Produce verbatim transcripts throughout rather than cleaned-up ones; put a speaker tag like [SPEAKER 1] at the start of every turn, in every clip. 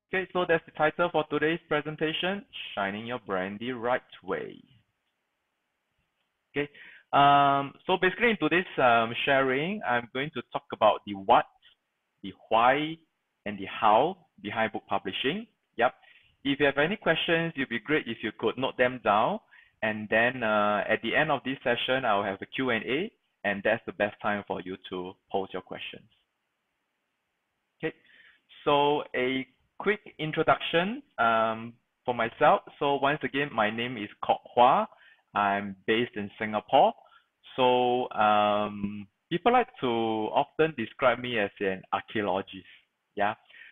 [SPEAKER 1] Okay, so that's the title for today's presentation, Shining Your Brand the Right Way. Okay, um, so basically in today's um, sharing, I'm going to talk about the what, the why, and the how behind book publishing. Yep. If you have any questions, it'd be great if you could note them down. And then uh, at the end of this session, I'll have a Q and A, and that's the best time for you to pose your questions. Okay, so a quick introduction um, for myself. So once again, my name is Kok Hua. I'm based in Singapore. So um, people like to often describe me as an archaeologist. Yeah.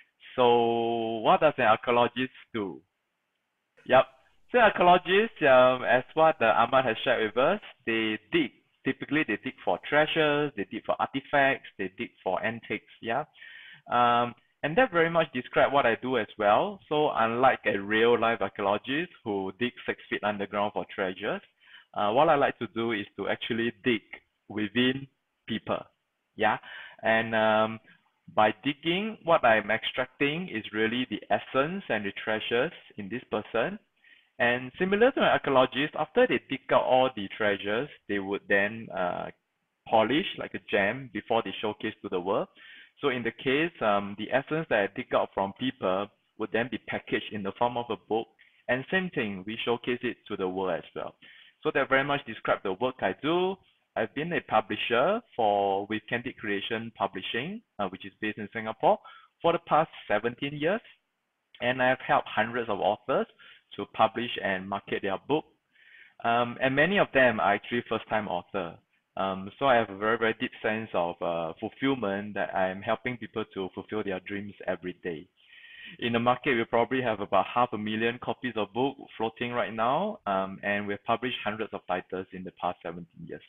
[SPEAKER 1] So what does an archaeologist do? Yep. So archaeologists, um, as what uh, Ahmad has shared with us, they dig. Typically, they dig for treasures, they dig for artifacts, they dig for antiques. Yeah. Um, and that very much describes what I do as well. So unlike a real life archaeologist who digs six feet underground for treasures, uh, what I like to do is to actually dig within people. Yeah. And um, by digging, what I'm extracting is really the essence and the treasures in this person. And similar to an archaeologist, after they dig out all the treasures, they would then uh, polish like a gem before they showcase to the world. So in the case, um, the essence that I dig out from people would then be packaged in the form of a book. And same thing, we showcase it to the world as well. So that very much describes the work I do. I've been a publisher for with Candid Creation Publishing, uh, which is based in Singapore, for the past seventeen years. And I've helped hundreds of authors to publish and market their book. Um, and many of them are actually first-time authors. Um, so I have a very, very deep sense of uh, fulfillment that I'm helping people to fulfill their dreams every day. In the market, we probably have about half a million copies of book floating right now, um, and we've published hundreds of titles in the past seventeen years.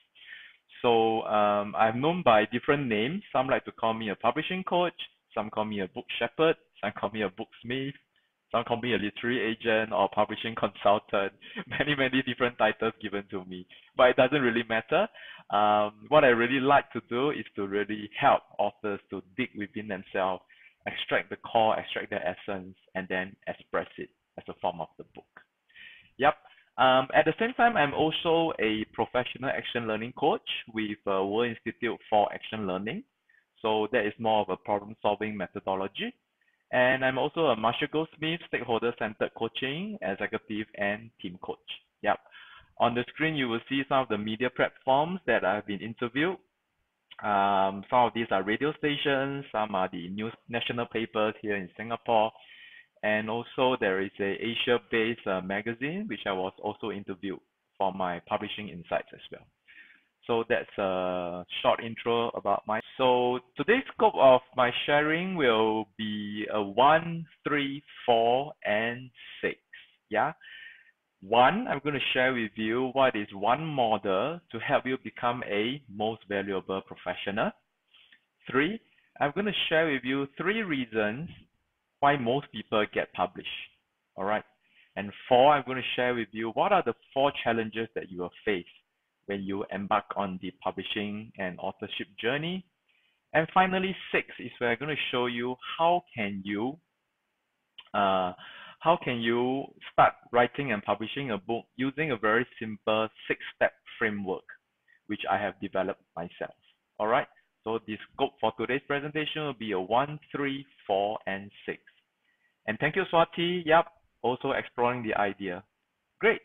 [SPEAKER 1] So um, I'm known by different names. Some like to call me a publishing coach, some call me a book shepherd, some call me a booksmith, some call me a literary agent or publishing consultant, many, many different titles given to me. But it doesn't really matter. Um, what I really like to do is to really help authors to dig within themselves, extract the core, extract the essence, and then express it as a form of the book. Yep. Um, at the same time, I'm also a professional action learning coach with uh, World Institute for Action Learning. So that is more of a problem-solving methodology. And I'm also a Marshall Goldsmith stakeholder-centered coaching, executive, and team coach. Yep. On the screen, you will see some of the media platforms that I've been interviewed. Um, some of these are radio stations, some are the news national papers here in Singapore. And also there is a Asia-based uh, magazine, which I was also interviewed for my publishing insights as well. So that's a short intro about my. So today's scope of my sharing will be a one, three, four, and six. Yeah. One, I'm going to share with you what is one model to help you become a most valuable professional. Three, I'm going to share with you three reasons why most people get published. All right. And four, I'm going to share with you what are the four challenges that you will face when you embark on the publishing and authorship journey. And finally, six is where I'm going to show you how can you uh, how can you start writing and publishing a book using a very simple six-step framework, which I have developed myself. All right. So the scope for today's presentation will be a one, three, four, and six. And thank you, Swati. Yep. Also exploring the idea. Great.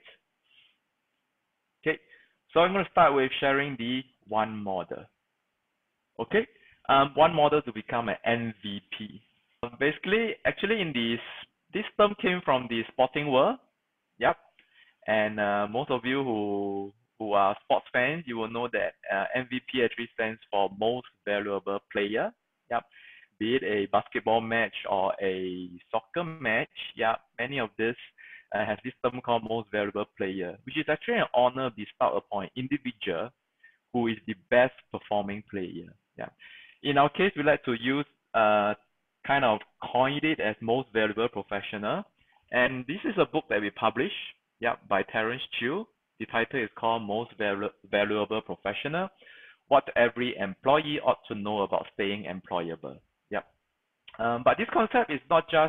[SPEAKER 1] Okay. So I'm going to start with sharing the one model. Okay. Um, one model to become an M V P. Basically, actually, in this, this term came from the sporting world. Yep. And uh, most of you who who are sports fans, you will know that uh, M V P actually stands for most valuable player. Yep. Be it a basketball match or a soccer match. Yeah. Many of this uh, has this term called most valuable player, which is actually an honor bestowed upon an individual who is the best performing player. Yeah. In our case, we like to use uh, kind of coined it as most valuable professional. And this is a book that we published, yeah, by Terence Chiu. The title is called Most Valu Valuable Professional, What Every Employee Ought to Know About Staying Employable. Yep. Um, but this concept is not just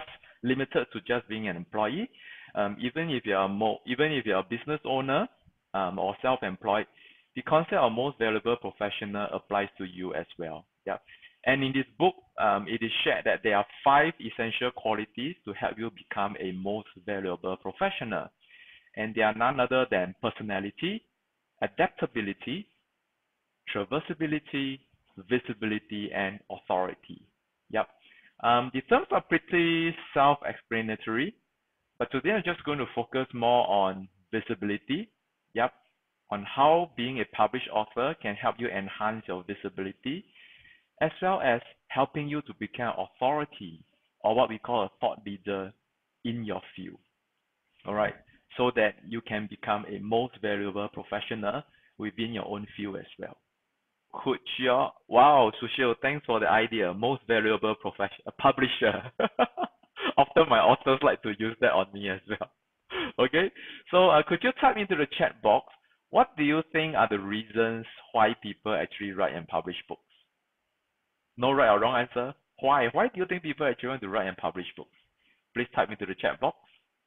[SPEAKER 1] limited to just being an employee. Um, even if you're more, even if you're a business owner um, or self-employed, the concept of most valuable professional applies to you as well. Yeah. And in this book, um, it is shared that there are five essential qualities to help you become a most valuable professional. And they are none other than personality, adaptability, traversability, visibility, and authority. Yep. Um, the terms are pretty self-explanatory, but today I'm just going to focus more on visibility. Yep. On how being a published author can help you enhance your visibility, as well as helping you to become authority, or what we call a thought leader in your field. All right. So that you can become a most valuable professional within your own field as well. Could you, wow, Sushil, thanks for the idea. Most valuable profession, publisher. Often my authors like to use that on me as well. Okay, so uh, could you type into the chat box, what do you think are the reasons why people actually write and publish books? No right or wrong answer. Why? Why do you think people actually want to write and publish books? Please type into the chat box.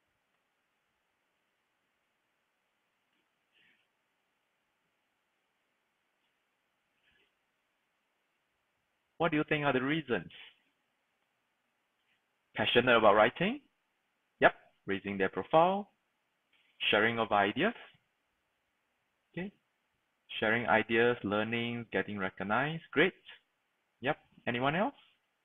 [SPEAKER 1] What do you think are the reasons? Passionate about writing? Yep, raising their profile, sharing of ideas. Okay, sharing ideas, learning, getting recognized. Great. Yep, anyone else?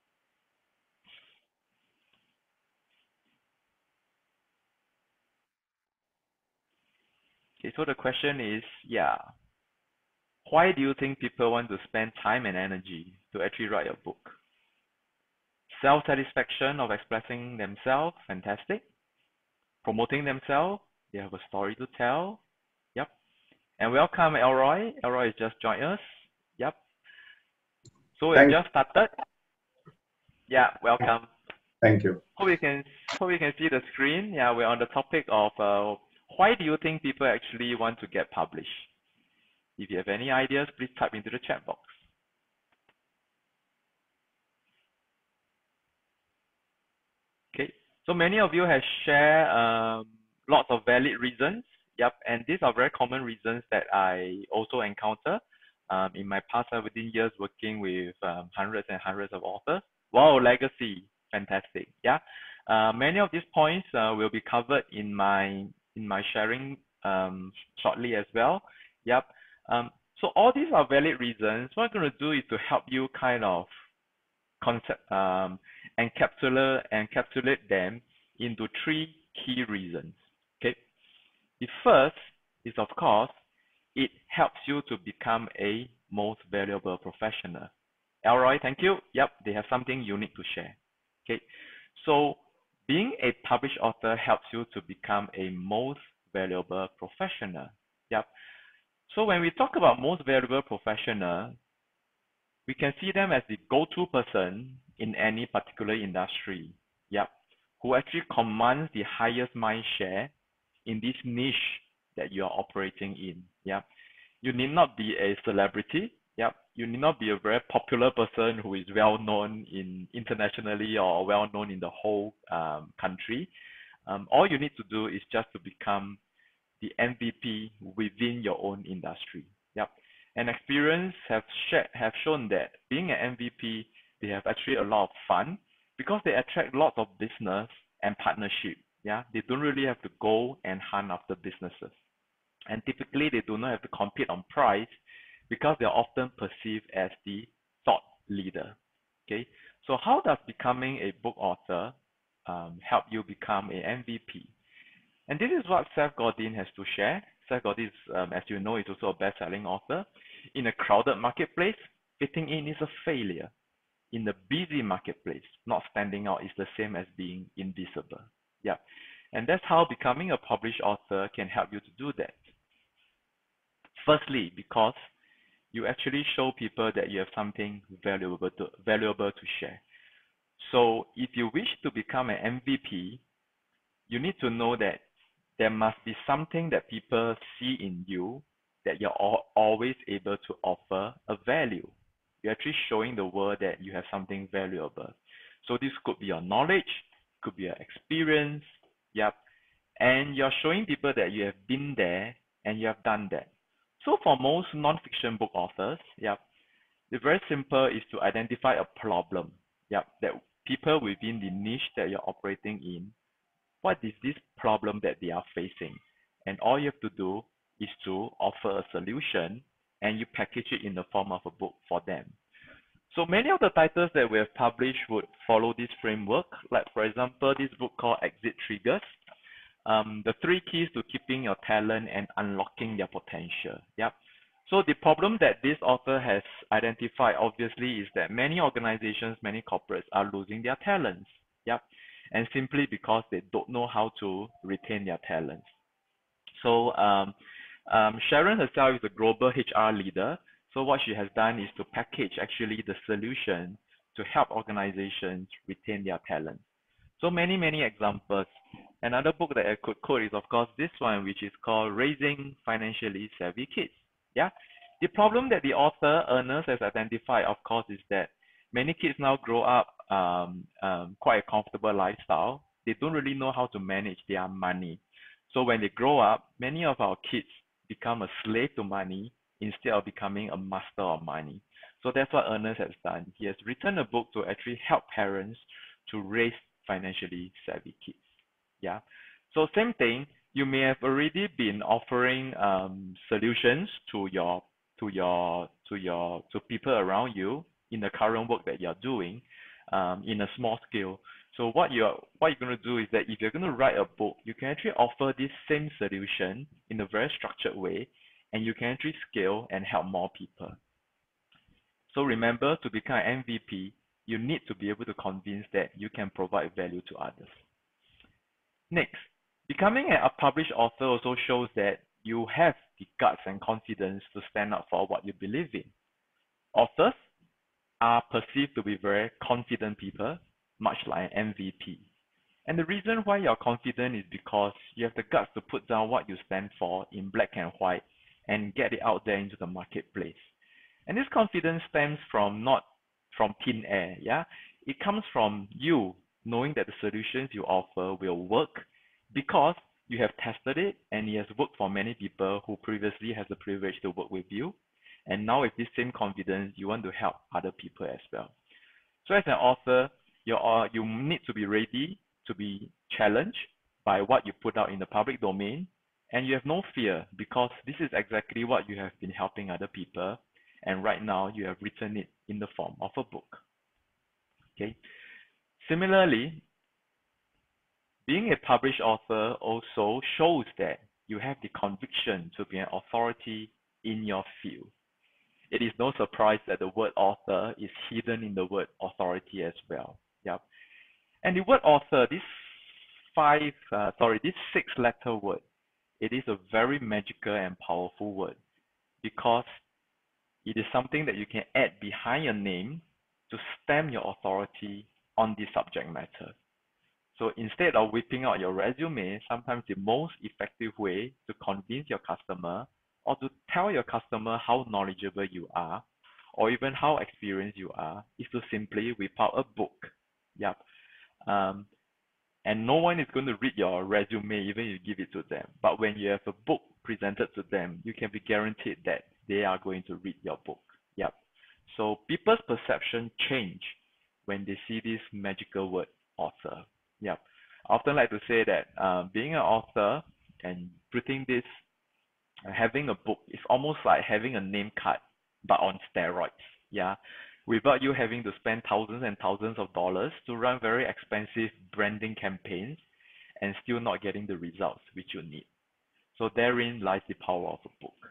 [SPEAKER 1] Okay, so the question is, yeah, why do you think people want to spend time and energy to actually write a book? Self-satisfaction of expressing themselves, fantastic. Promoting themselves, they have a story to tell. Yep. And welcome, Elroy. Elroy has just joined us. Yep. So we have just started. Yeah, welcome.
[SPEAKER 2] Thank you.
[SPEAKER 1] Hope you can hope you can see the screen. Yeah, we're on the topic of uh, why do you think people actually want to get published? If you have any ideas, please type into the chat box. Okay, so many of you have shared um, lots of valid reasons. Yep, and these are very common reasons that I also encounter um, in my past seventeen years working with um, hundreds and hundreds of authors. Wow, legacy, fantastic. Yeah, uh, many of these points uh, will be covered in my in my sharing um, shortly as well. Yep. Um, so all these are valid reasons. What I'm going to do is to help you kind of concept um, encapsulate encapsulate them into three key reasons. Okay. The first is, of course, it helps you to become a most valuable professional. Elroy, thank you. Yep, they have something unique to share. Okay, so being a published author helps you to become a most valuable professional. Yep. So when we talk about most valuable professional, we can see them as the go-to person in any particular industry. Yep, who actually commands the highest mind share in this niche that you are operating in. Yeah, you need not be a celebrity. Yeah, you need not be a very popular person who is well known in internationally or well known in the whole um, country. Um, all you need to do is just to become the M V P within your own industry. Yep. And experience have shared, have shown that being an M V P, they have actually a lot of fun because they attract lots of business and partnership. Yeah, they don't really have to go and hunt after businesses. And typically, they do not have to compete on price because they're often perceived as the thought leader. Okay, so how does becoming a book author um, help you become a M V P? And this is what Seth Godin has to share. Seth Godin, is, um, as you know, is also a best-selling author. In a crowded marketplace, fitting in is a failure. In a busy marketplace, not standing out is the same as being invisible. Yeah, and that's how becoming a published author can help you to do that. Firstly, because you actually show people that you have something valuable to, valuable to share. So if you wish to become an M V P, you need to know that there must be something that people see in you that you're always able to offer a value. You're actually showing the world that you have something valuable. So this could be your knowledge, could be an experience, yep, and you're showing people that you have been there and you have done that. So for most non-fiction book authors, yep, the very simple is to identify a problem, yep, that people within the niche that you're operating in, what is this problem that they are facing? And all you have to do is to offer a solution and you package it in the form of a book for them. So many of the titles that we have published would follow this framework. Like for example, this book called Exit Triggers. Um, the three keys to keeping your talent and unlocking their potential. Yep. So the problem that this author has identified obviously is that many organizations, many corporates are losing their talents. Yep. And simply because they don't know how to retain their talents. So um, um, Sharon herself is a global H R leader. So what she has done is to package actually the solution to help organizations retain their talent. So many, many examples. Another book that I could quote is, of course, this one, which is called Raising Financially Savvy Kids. Yeah. The problem that the author, Ernest, has identified, of course, is that many kids now grow up um, um, quite a comfortable lifestyle. They don't really know how to manage their money. So when they grow up, many of our kids become a slave to money instead of becoming a master of money. So that's what Ernest has done. He has written a book to actually help parents to raise financially savvy kids. Yeah. So same thing, you may have already been offering um, solutions to your to your to your to people around you in the current work that you're doing um, in a small scale. So what you're what you're going to do is that if you're going to write a book, you can actually offer this same solution in a very structured way, and you can actually scale and help more people. So remember, to become an M V P, you need to be able to convince that you can provide value to others. Next, becoming a published author also shows that you have the guts and confidence to stand up for what you believe in. Authors are perceived to be very confident people, much like an M V P. And the reason why you're confident is because you have the guts to put down what you stand for in black and white and get it out there into the marketplace. And this confidence stems from not from thin air, yeah? It comes from you knowing that the solutions you offer will work because you have tested it and it has worked for many people who previously has the privilege to work with you. And now with this same confidence, you want to help other people as well. So as an author, you're, you need to be ready to be challenged by what you put out in the public domain, and you have no fear because this is exactly what you have been helping other people, and right now you have written it in the form of a book. Okay. Similarly, being a published author also shows that you have the conviction to be an authority in your field. It is no surprise that the word author is hidden in the word authority as well. Yep. And the word author, this five, uh, sorry, this six-letter word, it is a very magical and powerful word because it is something that you can add behind your name to stamp your authority on the subject matter. So instead of whipping out your resume, sometimes the most effective way to convince your customer or to tell your customer how knowledgeable you are or even how experienced you are is to simply whip out a book. Yep. Um, and no one is going to read your resume even if you give it to them. But when you have a book presented to them, you can be guaranteed that they are going to read your book. Yep. So people's perception change when they see this magical word author. Yep. I often like to say that uh, being an author and putting this, uh, having a book is almost like having a name card, but on steroids. Yeah. Without you having to spend thousands and thousands of dollars to run very expensive branding campaigns and still not getting the results which you need. So therein lies the power of a book.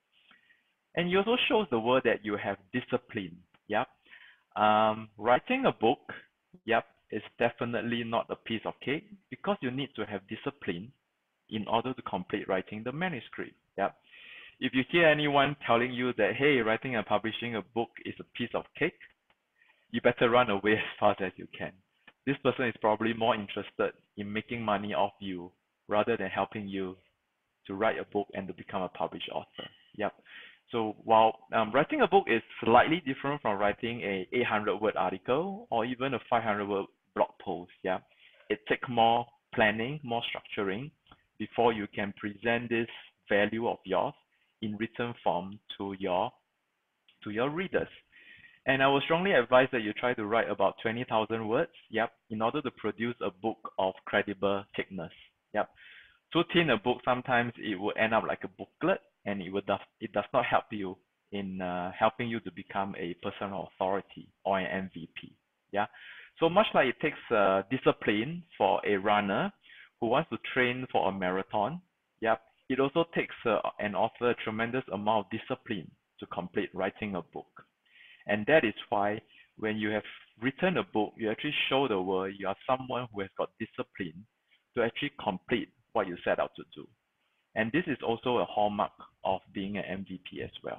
[SPEAKER 1] And it also shows the world that you have discipline. Yep. Um, writing a book, yep, is definitely not a piece of cake because you need to have discipline in order to complete writing the manuscript. Yep. If you hear anyone telling you that, hey, writing and publishing a book is a piece of cake, you better run away as fast as you can. This person is probably more interested in making money off you rather than helping you to write a book and to become a published author. Yep. So while um, writing a book is slightly different from writing a eight hundred word article or even a five hundred word blog post, yeah, it takes more planning, more structuring before you can present this value of yours in written form to your to your readers. And I would strongly advise that you try to write about twenty thousand words, yep, in order to produce a book of credible thickness. Yep. Too thin a book, sometimes it will end up like a booklet, and it will does it does not help you in uh, helping you to become a personal authority or an M V P. Yeah. So much like it takes uh, discipline for a runner who wants to train for a marathon, yep, it also takes uh, an author a tremendous amount of discipline to complete writing a book. And that is why when you have written a book, you actually show the world you are someone who has got discipline to actually complete what you set out to do. And this is also a hallmark of being an M V P as well.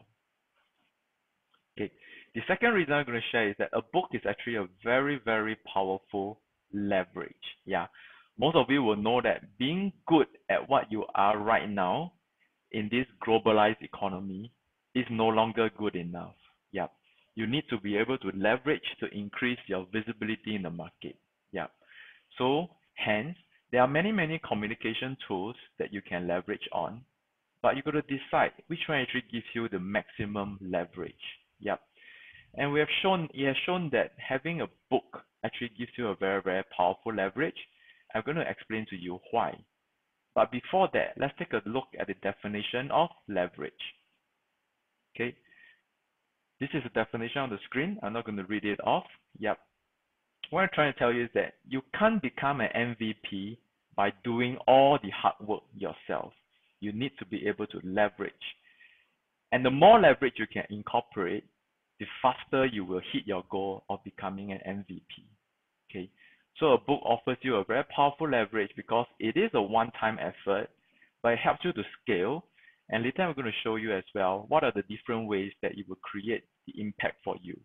[SPEAKER 1] Okay. The second reason I'm going to share is that a book is actually a very, very powerful leverage. Yeah. Most of you will know that being good at what you are right now in this globalized economy is no longer good enough. Yeah. You need to be able to leverage to increase your visibility in the market. Yeah. So hence, there are many, many communication tools that you can leverage on, but you got to decide which one actually gives you the maximum leverage. Yep. And we have shown, it has shown that having a book actually gives you a very, very powerful leverage. I'm going to explain to you why. But before that, let's take a look at the definition of leverage. Okay. This is the definition on the screen. I'm not going to read it off. Yep. What I'm trying to tell you is that you can't become an M V P by doing all the hard work yourself. You need to be able to leverage. And the more leverage you can incorporate, the faster you will hit your goal of becoming an M V P. Okay. So a book offers you a very powerful leverage because it is a one-time effort, but it helps you to scale. And later I'm going to show you as well what are the different ways that it will create the impact for you.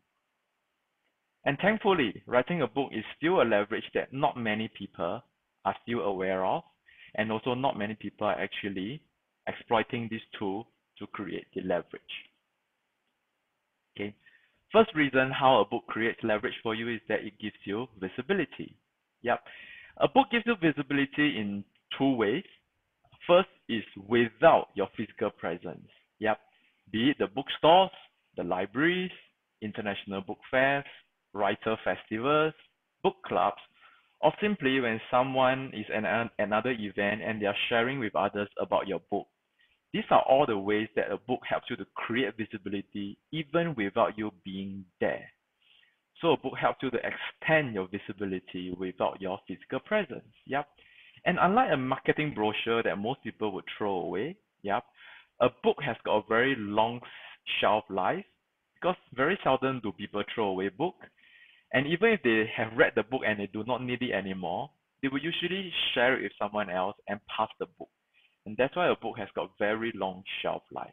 [SPEAKER 1] And thankfully, writing a book is still a leverage that not many people are still aware of, and also not many people are actually exploiting this tool to create the leverage. Okay. First reason how a book creates leverage for you is that it gives you visibility. Yep. A book gives you visibility in two ways. First is without your physical presence. Yep. Be it the bookstores, the libraries, international book fairs, writer festivals, book clubs, or simply when someone is at an, another event and they are sharing with others about your book. These are all the ways that a book helps you to create visibility even without you being there. So a book helps you to extend your visibility without your physical presence. Yep. And unlike a marketing brochure that most people would throw away, yep, a book has got a very long shelf life because very seldom do people throw away books. And even if they have read the book and they do not need it anymore, they will usually share it with someone else and pass the book. And that's why a book has got very long shelf life.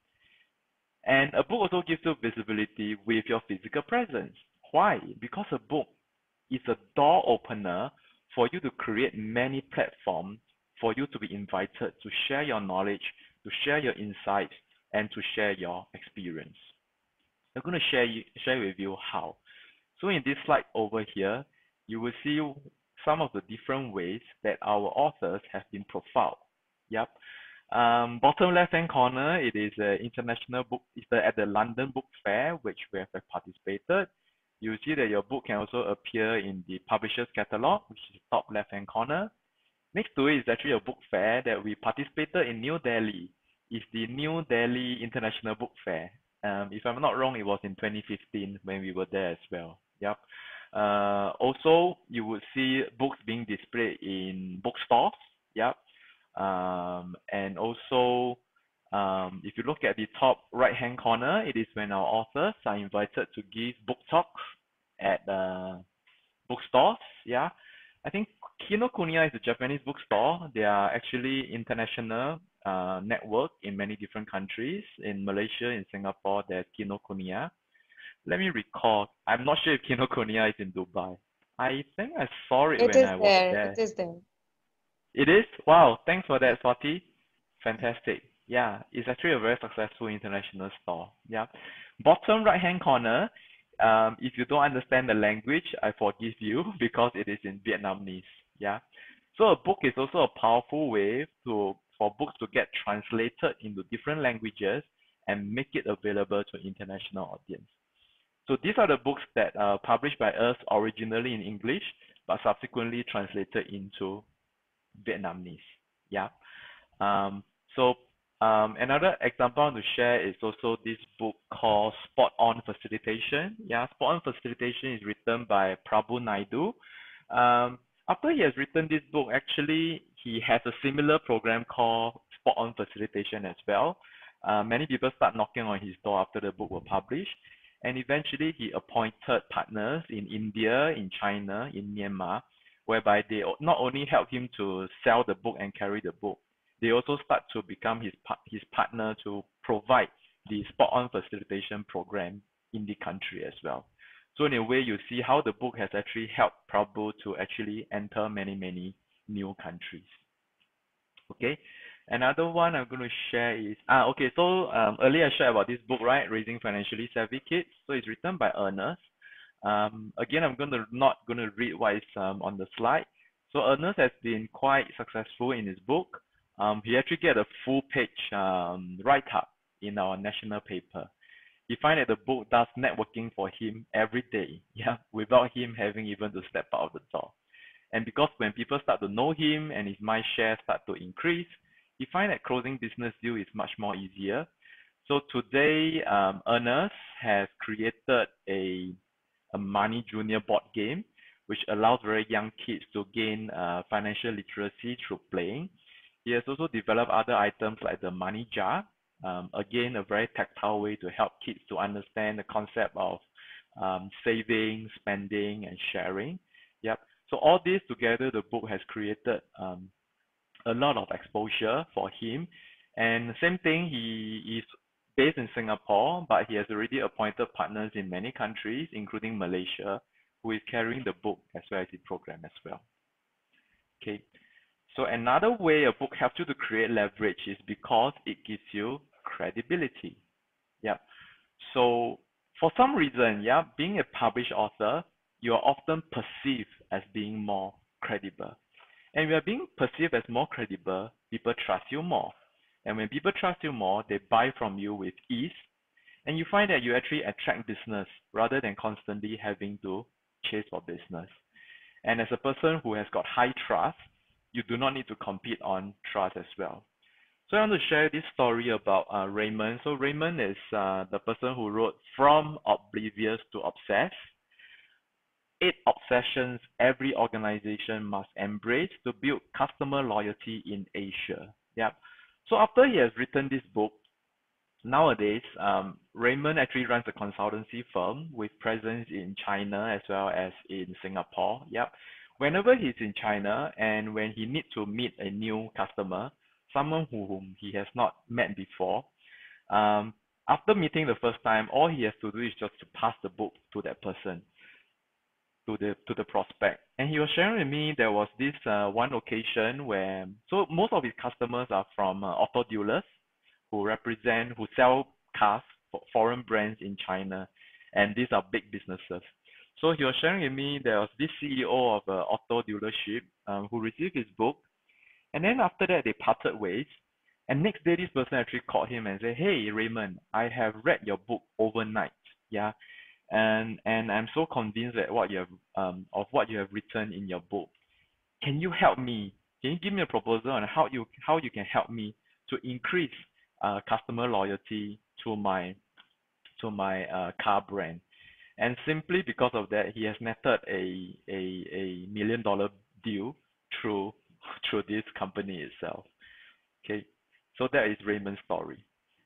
[SPEAKER 1] And a book also gives you visibility with your physical presence. Why? Because a book is a door opener for you to create many platforms for you to be invited to share your knowledge, to share your insights, and to share your experience. I'm going to share, you, share with you how. So in this slide over here, you will see some of the different ways that our authors have been profiled. Yep. Um, bottom left-hand corner, it is an international book. It's the, at the London Book Fair, which we have participated. You will see that your book can also appear in the publisher's catalog, which is the top left-hand corner. Next to it is actually a book fair that we participated in New Delhi. It's the New Delhi International Book Fair. Um, if I'm not wrong, it was in twenty fifteen when we were there as well. Yep. Uh, also, you would see books being displayed in bookstores. Yep. Um, and also, um, if you look at the top right-hand corner, it is when our authors are invited to give book talks at uh, bookstores. Yeah, I think Kinokuniya is a Japanese bookstore. They are actually international uh, network in many different countries. In Malaysia, in Singapore, there's Kinokuniya. Let me recall. I'm not sure if Kinokuniya is in Dubai. I think I saw it,
[SPEAKER 2] It
[SPEAKER 1] when
[SPEAKER 2] is
[SPEAKER 1] I was
[SPEAKER 2] there.
[SPEAKER 1] there.
[SPEAKER 2] It is there.
[SPEAKER 1] It is? Wow, thanks for that, Swati. Fantastic. Yeah, it's actually a very successful international store. Yeah. Bottom right-hand corner, um, if you don't understand the language, I forgive you because it is in Vietnamese. Yeah. So a book is also a powerful way to for books to get translated into different languages and make it available to international audience. So these are the books that are published by us originally in English, but subsequently translated into Vietnamese. Yeah. Um, so um, another example I want to share is also this book called Spot On Facilitation. Yeah, Spot On Facilitation is written by Prabhu Naidu. Um, after he has written this book, actually, he has a similar program called Spot On Facilitation as well. Uh, many people start knocking on his door after the book was published. And eventually, he appointed partners in India, in China, in Myanmar, whereby they not only help him to sell the book and carry the book, they also start to become his his partner to provide the Spot On Facilitation program in the country as well. So in a way, you see how the book has actually helped Prabhu to actually enter many, many new countries. Okay. Another one I'm going to share is, ah, okay, so um, earlier I shared about this book, right? Raising Financially Savvy Kids. So it's written by Ernest. Um, again, I'm going to not going to read what is um, on the slide. So Ernest has been quite successful in his book. Um, he actually get a full page um, write-up in our national paper. He find that the book does networking for him every day, yeah, without him having even to step out of the door. And because when people start to know him and his mind share start to increase, he find that closing business deal is much more easier. So today, um, Ernest has created a, a money junior board game, which allows very young kids to gain uh, financial literacy through playing. He has also developed other items like the money jar, um, again, a very tactile way to help kids to understand the concept of um, saving, spending, and sharing. Yep. So all this together, the book has created um, a lot of exposure for him. And same thing, he is based in Singapore, but he has already appointed partners in many countries, including Malaysia, who is carrying the book as well as the program as well. Okay. So another way a book helps you to create leverage is because it gives you credibility. Yeah. So for some reason, yeah, being a published author, you are often perceived as being more credible. And when you're being perceived as more credible, people trust you more. And when people trust you more, they buy from you with ease. And you find that you actually attract business rather than constantly having to chase for business. And as a person who has got high trust, you do not need to compete on trust as well. So I want to share this story about uh, Raymond. So Raymond is uh, the person who wrote From Oblivious to Obsessed. Eight obsessions every organization must embrace to build customer loyalty in Asia. Yeah. So after he has written this book, nowadays, um, Raymond actually runs a consultancy firm with presence in China as well as in Singapore. Yep. Whenever he's in China and when he needs to meet a new customer, someone whom he has not met before, um, after meeting the first time, all he has to do is just to pass the book to that person, to the to the prospect. And he was sharing with me there was this uh, one occasion where, so most of his customers are from uh, auto dealers who represent, who sell cars for foreign brands in China, and these are big businesses. So he was sharing with me there was this C E O of an auto dealership um, who received his book, and then after that they parted ways. And next day this person actually called him and said, "Hey Raymond, I have read your book overnight, yeah, and and I'm so convinced that what you have um of what you have written in your book. Can you help me? Can you give me a proposal on how you how you can help me to increase uh, customer loyalty to my to my uh, car brand?" And simply because of that, he has netted a a, a million dollar deal through through this company itself. Okay, so that is Raymond's story.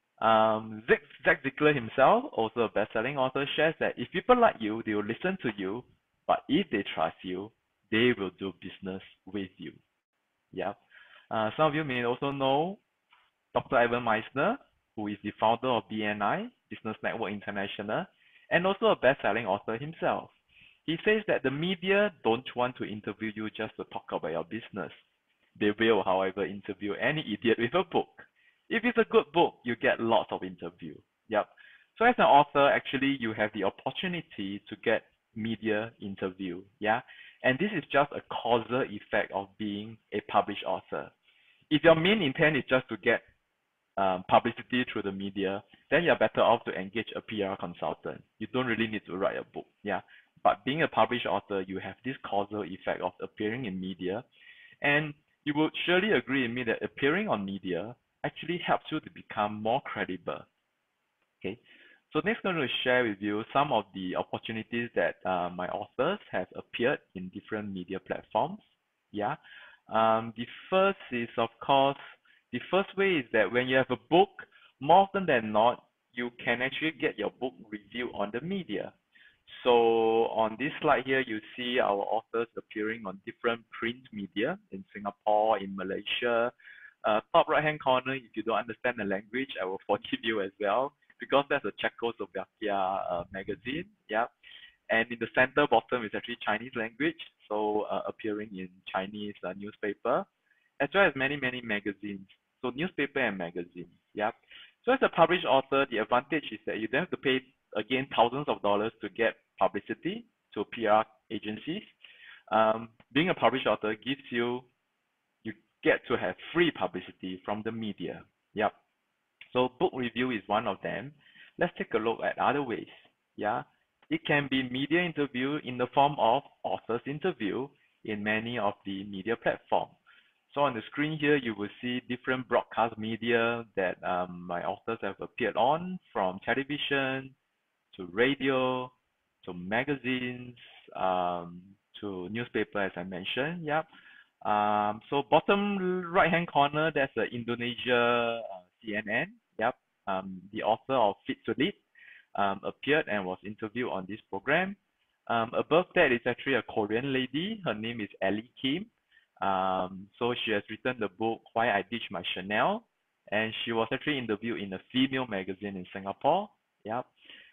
[SPEAKER 1] Um, Zig, Zach Ziglar himself, also a best-selling author, shares that if people like you, they will listen to you, but if they trust you, they will do business with you. Yeah. Uh, some of you may also know Doctor Ivan Meisner, who is the founder of B N I, Business Network International, and also a best-selling author himself. He says that the media don't want to interview you just to talk about your business. They will, however, interview any idiot with a book. If it's a good book, you get lots of interview. Yep. So as an author, actually, you have the opportunity to get media interview. Yeah, and this is just a causal effect of being a published author. If your main intent is just to get um, publicity through the media, then you're better off to engage a P R consultant. You don't really need to write a book. Yeah, but being a published author, you have this causal effect of appearing in media, and you would surely agree with me that appearing on media actually helps you to become more credible. Okay, so next I'm going to share with you some of the opportunities that uh, my authors have appeared in different media platforms. Yeah, um, the first is, of course, the first way is that when you have a book, more often than not, you can actually get your book reviewed on the media. So on this slide here, you see our authors appearing on different print media in Singapore, in Malaysia. Uh, top right-hand corner, if you don't understand the language, I will forgive you as well, because that's a Czechoslovakia uh, magazine. Yeah, and in the center bottom is actually Chinese language, so uh, appearing in Chinese uh, newspaper, as well as many many magazines. So newspaper and magazines. Yeah. So as a published author, the advantage is that you don't have to pay again thousands of dollars to get publicity to P R agencies. Um, being a published author gives you you get to have free publicity from the media. Yep. So book review is one of them. Let's take a look at other ways. Yeah, it can be media interview in the form of author's interview in many of the media platforms. So on the screen here, you will see different broadcast media that um, my authors have appeared on, from television to radio to magazines um, to newspaper, as I mentioned. Yep. Um, so bottom right-hand corner, there's the Indonesia uh, C N N. Yep. Um, the author of Fit to Lead um, appeared and was interviewed on this program. Um, above that is actually a Korean lady. Her name is Ellie Kim. Um, so she has written the book Why I Ditched My Chanel, and she was actually interviewed in a female magazine in Singapore. Yep.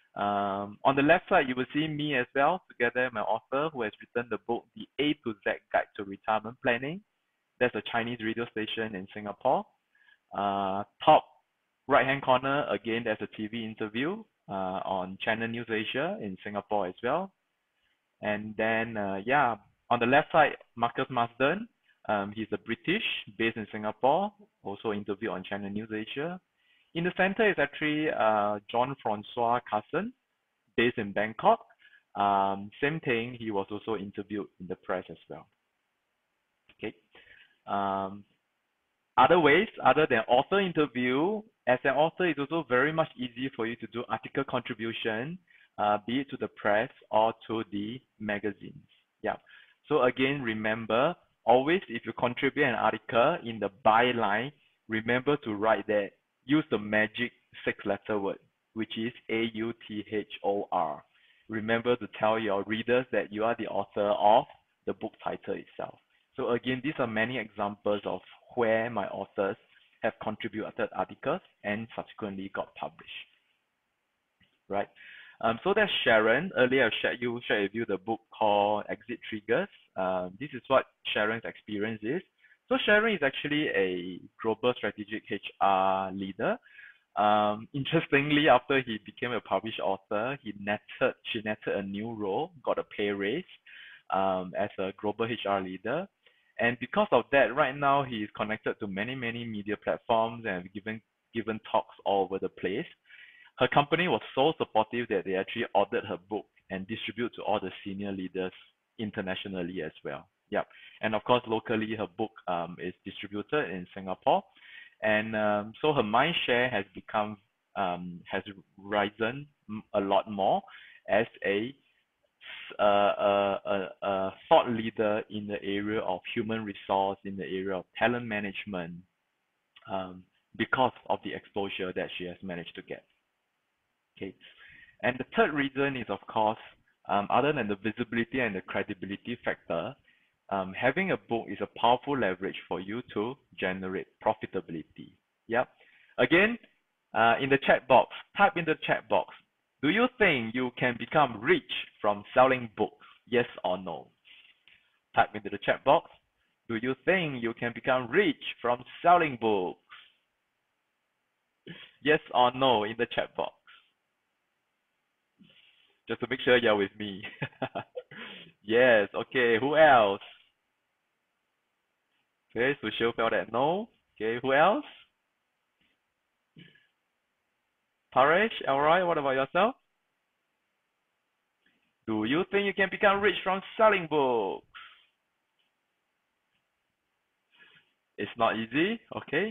[SPEAKER 1] Um, on the left side, you will see me as well, together with my author, who has written the book The A to Z Guide to Retirement Planning. That's a Chinese radio station in Singapore. Uh, top right-hand corner, again, there's a T V interview uh, on Channel News Asia in Singapore as well. And then, uh, yeah, on the left side, Marcus Marsden. Um, he's a British based in Singapore, also interviewed on Channel News Asia. In the center is actually uh, John Francois Carson, based in Bangkok. Um, same thing, he was also interviewed in the press as well. Okay. Um, other ways, other than author interview, as an author, it's also very much easy for you to do article contribution, uh, be it to the press or to the magazines. Yeah. So again, remember, always if you contribute an article in the byline, remember to write that, use the magic six-letter word, which is A U T H O R. Remember to tell your readers that you are the author of the book title itself. So again, these are many examples of where my authors have contributed articles and subsequently got published. Right? Um, so that's Sharon. Earlier I shared you shared with you the book called Exit Triggers. Um, this is what Sharon's experience is. So Sharon is actually a global strategic H R leader. Um, interestingly, after he became a published author, he netted, she netted a new role, got a pay raise um, as a global H R leader. And because of that, right now he is connected to many, many media platforms and given given talks all over the place. Her company was so supportive that they actually ordered her book and distribute to all the senior leaders internationally as well. Yep. And of course, locally, her book um, is distributed in Singapore. And um, so her mind share has become, um, has risen a lot more as a, a, a, a thought leader in the area of human resource, in the area of talent management, um, because of the exposure that she has managed to get. Okay. And the third reason is, of course, um, other than the visibility and the credibility factor, um, having a book is a powerful leverage for you to generate profitability. Yep. Again, uh, in the chat box, type in the chat box, do you think you can become rich from selling books? Yes or no? Type into the chat box, do you think you can become rich from selling books? Yes or no in the chat box. Just to make sure you're with me. Yes, okay, who else? Okay, Sushil felt that no. Okay, who else? Paresh, alright, what about yourself? Do you think you can become rich from selling books? It's not easy, okay?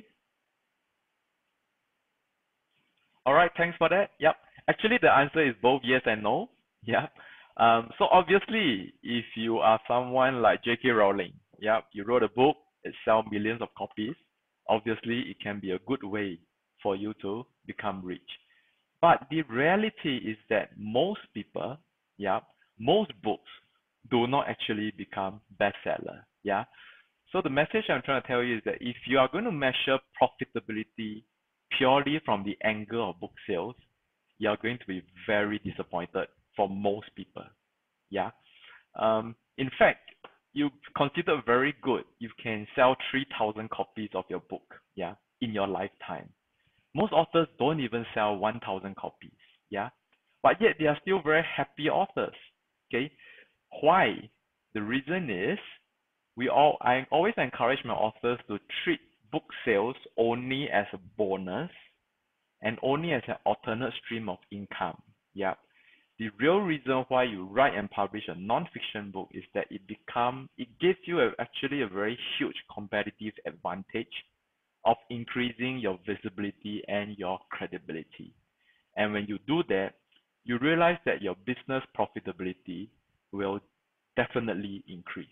[SPEAKER 1] Alright, thanks for that. Yep. Actually, the answer is both yes and no. Yeah. Um, so obviously, if you are someone like J K Rowling, yeah, you wrote a book, it sells millions of copies. Obviously, it can be a good way for you to become rich. But the reality is that most people, yeah, most books do not actually become bestseller. Yeah. So the message I'm trying to tell you is that if you are going to measure profitability purely from the angle of book sales, you are going to be very disappointed for most people. Yeah. Um, in fact, you consider very good. You can sell three thousand copies of your book, yeah, in your lifetime. Most authors don't even sell one thousand copies, yeah, but yet they are still very happy authors. Okay, why? The reason is we all I always encourage my authors to treat book sales only as a bonus and only as an alternate stream of income. Yeah. The real reason why you write and publish a non-fiction book is that it become it gives you a, actually a very huge competitive advantage of increasing your visibility and your credibility. And when you do that, you realize that your business profitability will definitely increase.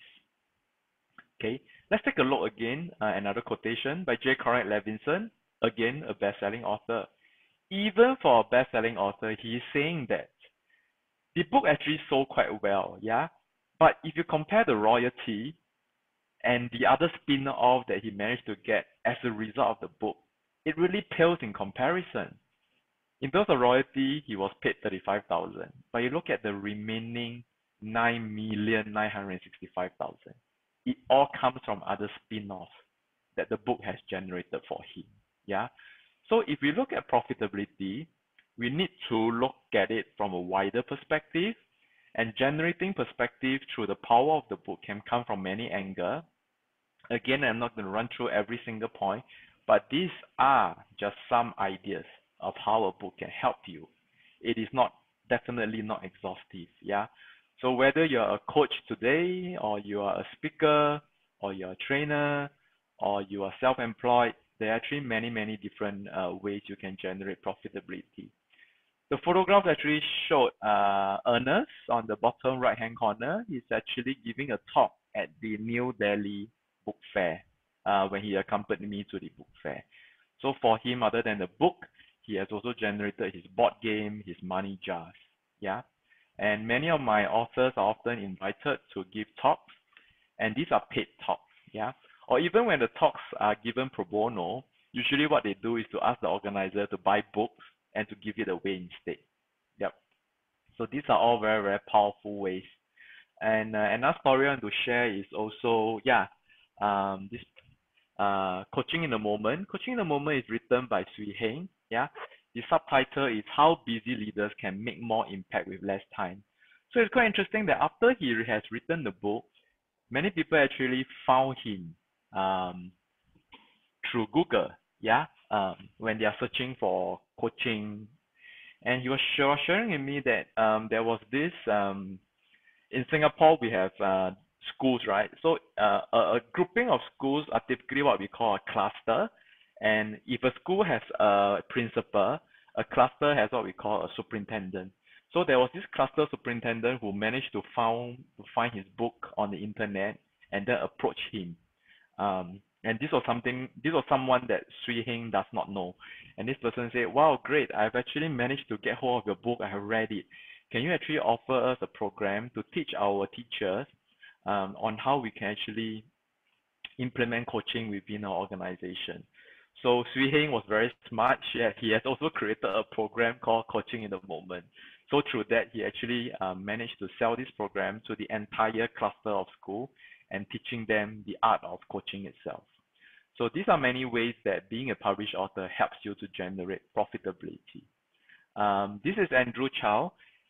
[SPEAKER 1] Okay, let's take a look again. Uh, another quotation by J. Conrad Levinson, again a best-selling author. Even for a best-selling author, he is saying that the book actually sold quite well, yeah. But if you compare the royalty and the other spin-off that he managed to get as a result of the book, it really pales in comparison. In terms of royalty, he was paid thirty-five thousand, but you look at the remaining nine million nine hundred sixty-five thousand. It all comes from other spin-offs that the book has generated for him. Yeah. So if we look at profitability, we need to look at it from a wider perspective, and generating perspective through the power of the book can come from many angles. Again, I'm not going to run through every single point, but these are just some ideas of how a book can help you. It is not definitely not exhaustive. Yeah. So whether you're a coach today, or you are a speaker, or you're a trainer, or you are self-employed, there are actually many, many different uh, ways you can generate profitability. The photograph actually showed uh, Ernest on the bottom right-hand corner. He's actually giving a talk at the New Delhi Book Fair uh, when he accompanied me to the book fair. So for him, other than the book, he has also generated his board game, his money jars. Yeah. And many of my authors are often invited to give talks, and these are paid talks. Yeah. Or even when the talks are given pro bono, usually what they do is to ask the organizer to buy books and to give it away instead. Yep. So these are all very, very powerful ways. And uh, another story I want to share is also, yeah, um, this uh, Coaching in the Moment. Coaching in the Moment is written by Sui Heng. Yeah. The subtitle is How Busy Leaders Can Make More Impact with Less Time. So it's quite interesting that after he has written the book, many people actually found him um, through Google. Yeah. Um, when they are searching for coaching, and he was sharing with me that um, there was this um, in Singapore we have uh, schools, right? So uh, a, a grouping of schools are typically what we call a cluster, and if a school has a principal, a cluster has what we call a superintendent. So there was this cluster superintendent who managed to found to find his book on the internet and then approach him. Um, and this was something, this was someone that Sui Heng does not know. And this person said, wow, great, I've actually managed to get hold of your book, I have read it. Can you actually offer us a program to teach our teachers um, on how we can actually implement coaching within our organization? So Sui Heng was very smart. She had, he has also created a program called Coaching in the Moment. So through that, he actually um, managed to sell this program to the entire cluster of school and teaching them the art of coaching itself. So these are many ways that being a published author helps you to generate profitability. Um, this is Andrew Chow.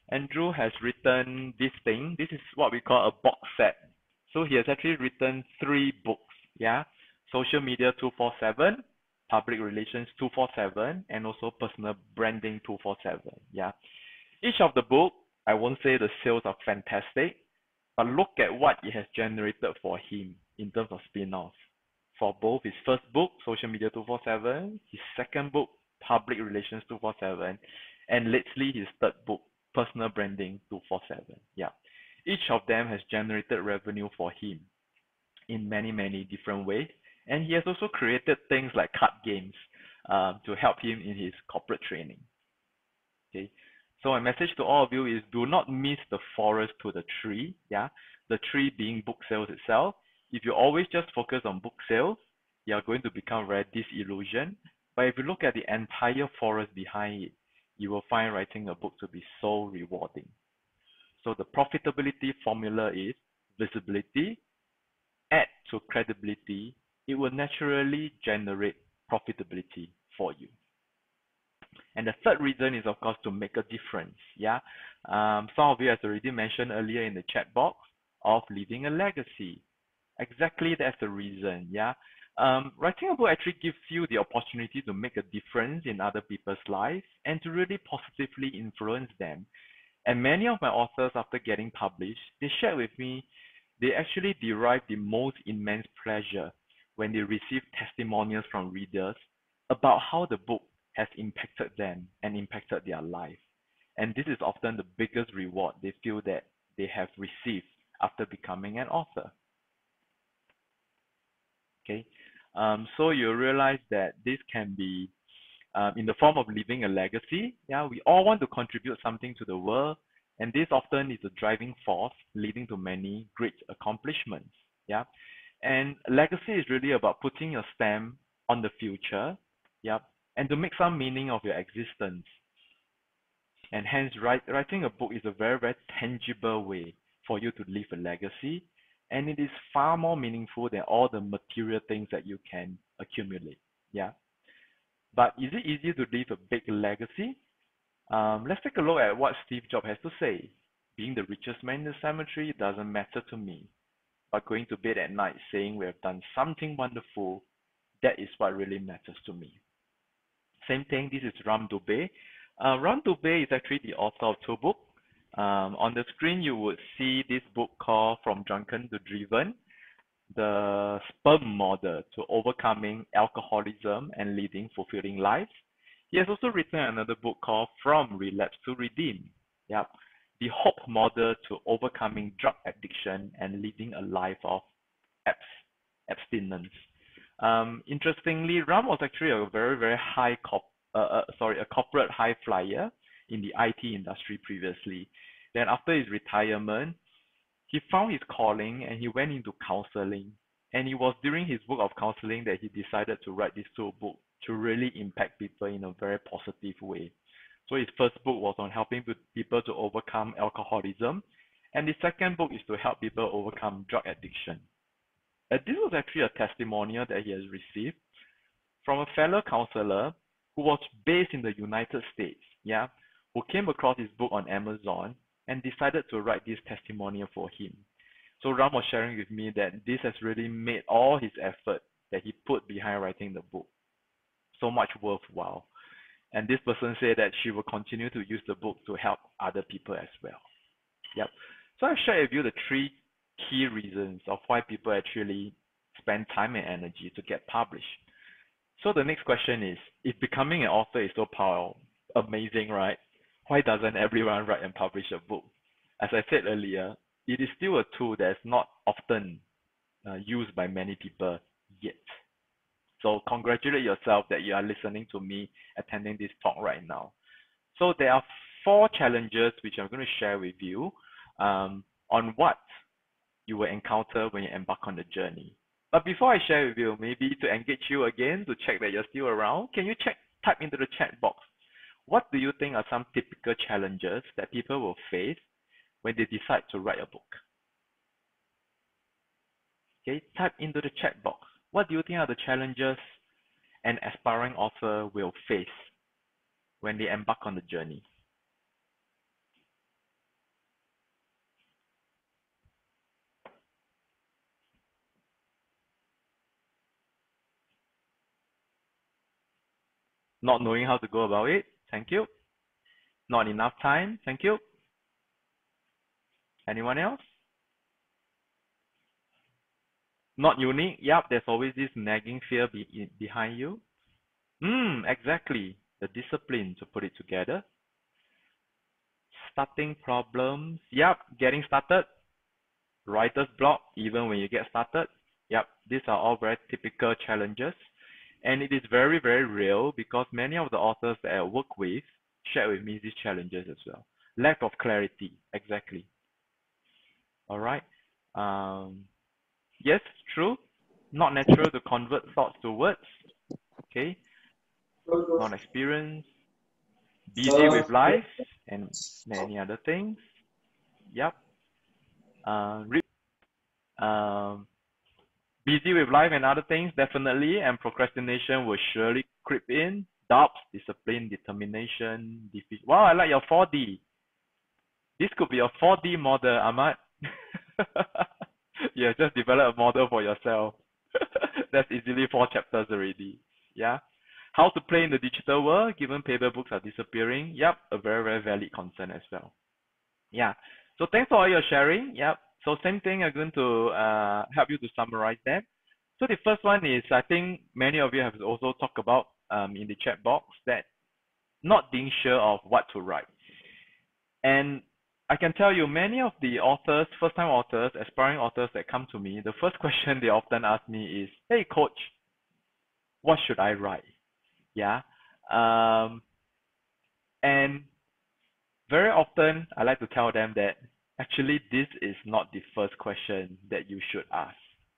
[SPEAKER 1] Andrew has written this thing. This is what we call a box set. So he has actually written three books. Yeah, Social Media two forty-seven, Public Relations two forty-seven, and also Personal Branding two forty-seven. Yeah, each of the book, I won't say the sales are fantastic, but look at what it has generated for him in terms of spin-offs. For both his first book, Social Media two forty-seven, his second book, Public Relations two forty-seven, and lately his third book, Personal Branding two forty-seven. Yeah. Each of them has generated revenue for him in many, many different ways. And he has also created things like card games uh, to help him in his corporate training. Okay. So my message to all of you is do not miss the forest to the tree. Yeah. The tree being book sales itself. If you always just focus on book sales, you are going to become very disillusioned. But if you look at the entire forest behind it, you will find writing a book to be so rewarding. So the profitability formula is visibility, add to credibility, it will naturally generate profitability for you. And the third reason is, of course, to make a difference. Yeah, um, some of you has already mentioned earlier in the chat box of leaving a legacy. Exactly, that's the reason. Yeah, um, writing a book actually gives you the opportunity to make a difference in other people's lives and to really positively influence them. And many of my authors, after getting published, they shared with me they actually derive the most immense pleasure when they receive testimonials from readers about how the book has impacted them and impacted their life. And this is often the biggest reward they feel that they have received after becoming an author. Okay, um, so you realize that this can be um, in the form of leaving a legacy. Yeah, we all want to contribute something to the world, and this often is a driving force leading to many great accomplishments. Yeah, and legacy is really about putting your stamp on the future. Yeah, and to make some meaning of your existence. And hence, write, writing a book is a very, very tangible way for you to leave a legacy. And it is far more meaningful than all the material things that you can accumulate. Yeah. But is it easy to leave a big legacy? Um, let's take a look at what Steve Jobs has to say. Being the richest man in the cemetery doesn't matter to me. But going to bed at night saying we have done something wonderful, that is what really matters to me. Same thing, this is Ram Dubey. Uh, Ram Dubey is actually the author of two books. Um, on the screen, you would see this book called From Drunken to Driven, the sperm model to overcoming alcoholism and leading fulfilling lives. He has also written another book called From Relapse to Redeem. Yep. The hope model to overcoming drug addiction and leading a life of abs abstinence. Um, interestingly, Ram was actually a very, very high cop, uh, uh, sorry, a corporate high flyer in the I T industry previously. Then after his retirement, he found his calling and he went into counseling. And it was during his work of counseling that he decided to write this two book to really impact people in a very positive way. So his first book was on helping people to overcome alcoholism, and the second book is to help people overcome drug addiction. And this was actually a testimonial that he has received from a fellow counselor who was based in the United States, yeah, who came across his book on Amazon and decided to write this testimonial for him. So Ram was sharing with me that this has really made all his effort that he put behind writing the book so much worthwhile. And this person said that she will continue to use the book to help other people as well. Yep. So I've shared with you the three key reasons of why people actually spend time and energy to get published. So the next question is, if becoming an author is so powerful, amazing, right? Why doesn't everyone write and publish a book? As I said earlier, it is still a tool that is not often uh, used by many people yet. So congratulate yourself that you are listening to me attending this talk right now. So there are four challenges which I'm going to share with you um, on what you will encounter when you embark on the journey. But before I share with you, maybe to engage you again, to check that you're still around, can you check, type into the chat box, what do you think are some typical challenges that people will face when they decide to write a book? Okay, type into the chat box. What do you think are the challenges an aspiring author will face when they embark on the journey? Not knowing how to go about it. Thank you. Not enough time. Thank you. Anyone else? Not unique. Yep, there's always this nagging fear be behind you. Hmm, exactly. The discipline to put it together. Starting problems. Yep, getting started. Writer's block, even when you get started. Yep, these are all very typical challenges. And it is very, very real because many of the authors that I work with share with me these challenges as well. Lack of clarity, exactly. All right. Um, yes, true. Not natural to convert thoughts to words. Okay. Not experienced. Busy with life and many other things. Yep. Uh, um, busy with life and other things, definitely, and procrastination will surely creep in. Doubts, discipline, determination, defeat. Wow, I like your four D. This could be a four D model, Ahmad. Yeah, just develop a model for yourself. That's easily four chapters already. Yeah. How to play in the digital world, given paper books are disappearing. Yep, a very, very valid concern as well. Yeah. So thanks for all your sharing. Yep. So same thing, I'm going to uh, help you to summarize them. So the first one is, I think many of you have also talked about um, in the chat box, that not being sure of what to write. And I can tell you, many of the authors, first-time authors, aspiring authors that come to me, the first question they often ask me is, hey, coach, what should I write? Yeah. Um, and very often, I like to tell them that actually this is not the first question that you should ask.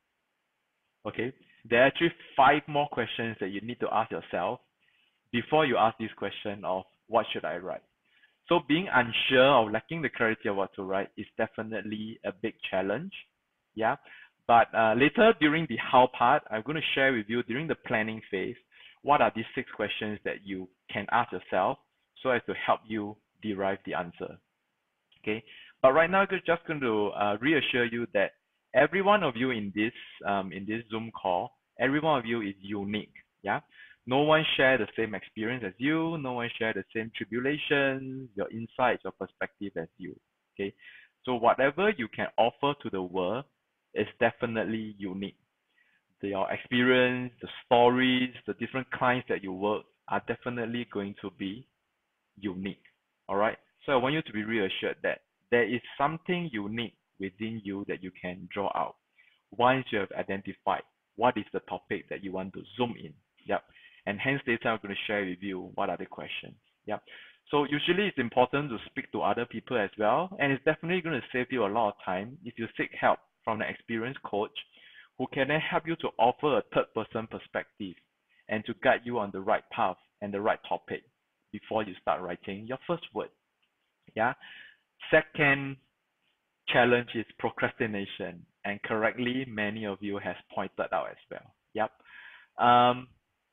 [SPEAKER 1] Okay? There are actually five more questions that you need to ask yourself before you ask this question of what should I write. So being unsure or lacking the clarity of what to write is definitely a big challenge. Yeah. But uh, later during the how part, I'm going to share with you during the planning phase, what are these six questions that you can ask yourself so as to help you derive the answer. Okay. But right now, I'm just going to uh, reassure you that every one of you in this um, in this Zoom call, every one of you is unique. Yeah. No one share the same experience as you. No one share the same tribulations, your insights, your perspective as you. Okay. So whatever you can offer to the world is definitely unique. The, your experience, the stories, the different clients that you work are definitely going to be unique. All right. So I want you to be reassured that there is something unique within you that you can draw out once you have identified what is the topic that you want to zoom in. Yep. And hence later I'm going to share with you what are the questions. Yep. So usually it's important to speak to other people as well. And it's definitely going to save you a lot of time if you seek help from an experienced coach who can then help you to offer a third person perspective and to guide you on the right path and the right topic before you start writing your first word. Yeah. Second challenge is procrastination. And correctly, many of you has pointed out as well. Yep. Um,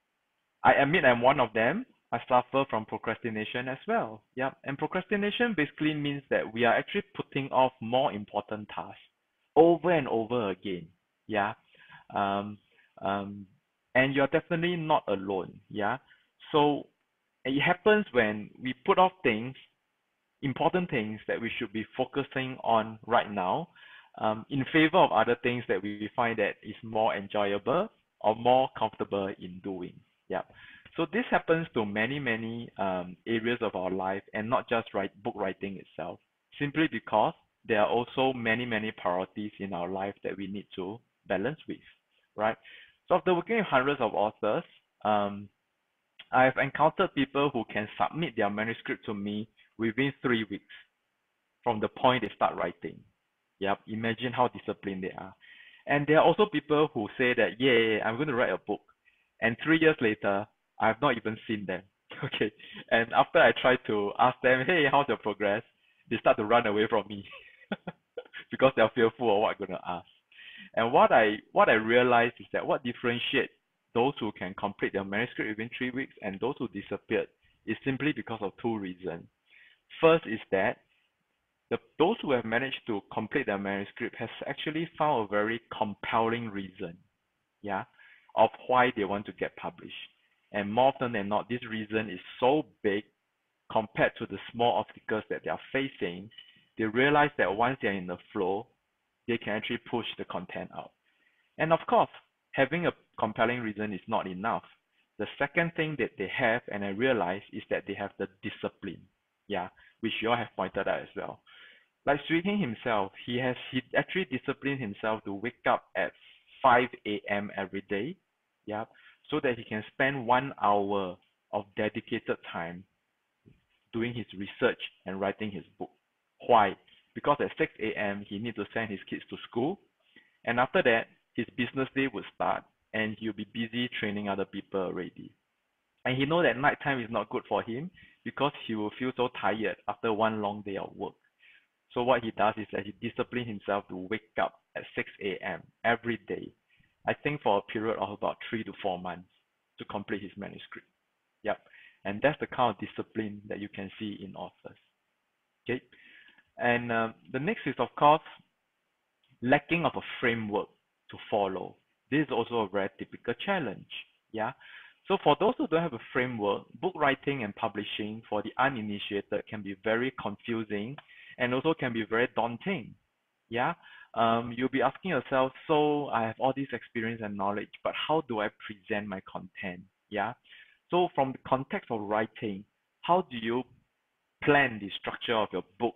[SPEAKER 1] I admit I'm one of them. I suffer from procrastination as well. Yep. And procrastination basically means that we are actually putting off more important tasks over and over again. Yeah. Um, um, and you're definitely not alone. Yeah. So it happens when we put off things, important things that we should be focusing on right now, um, in favor of other things that we find that is more enjoyable or more comfortable in doing. Yeah. So this happens to many, many um, areas of our life, and not just write book writing itself, simply because there are also many, many priorities in our life that we need to balance with, right? So after working with hundreds of authors, um, I've encountered people who can submit their manuscript to me within three weeks from the point they start writing. Yep, imagine how disciplined they are. And there are also people who say that, yeah, yeah, yeah, I'm going to write a book. And three years later, I have not even seen them. Okay. And after I try to ask them, hey, how's your progress? They start to run away from me because they're fearful of what I'm going to ask. And what I what I realized is that what differentiates those who can complete their manuscript within three weeks and those who disappeared is simply because of two reasons. First is that the, those who have managed to complete their manuscript has actually found a very compelling reason, yeah, of why they want to get published. And more often than not, this reason is so big compared to the small obstacles that they are facing. They realize that once they're in the flow, they can actually push the content out. And of course, having a compelling reason is not enough. The second thing that they have, and I realize, is that they have the discipline, yeah, which you all have pointed out as well. Like Swee himself, he has he actually disciplined himself to wake up at five A M every day, yeah, so that he can spend one hour of dedicated time doing his research and writing his book. Why? Because at six A M he needs to send his kids to school, and after that his business day would start, and he'll be busy training other people already. And he knows that nighttime is not good for him because he will feel so tired after one long day of work. So what he does is that he disciplines himself to wake up at six A M every day, I think for a period of about three to four months to complete his manuscript. Yep. And that's the kind of discipline that you can see in authors. Okay. And um, the next is, of course, lacking of a framework to follow. This is also a very typical challenge. Yeah. So for those who don't have a framework, book writing and publishing for the uninitiated can be very confusing and also can be very daunting. Yeah. Um, you'll be asking yourself, so I have all this experience and knowledge, but how do I present my content? Yeah. So from the context of writing, how do you plan the structure of your book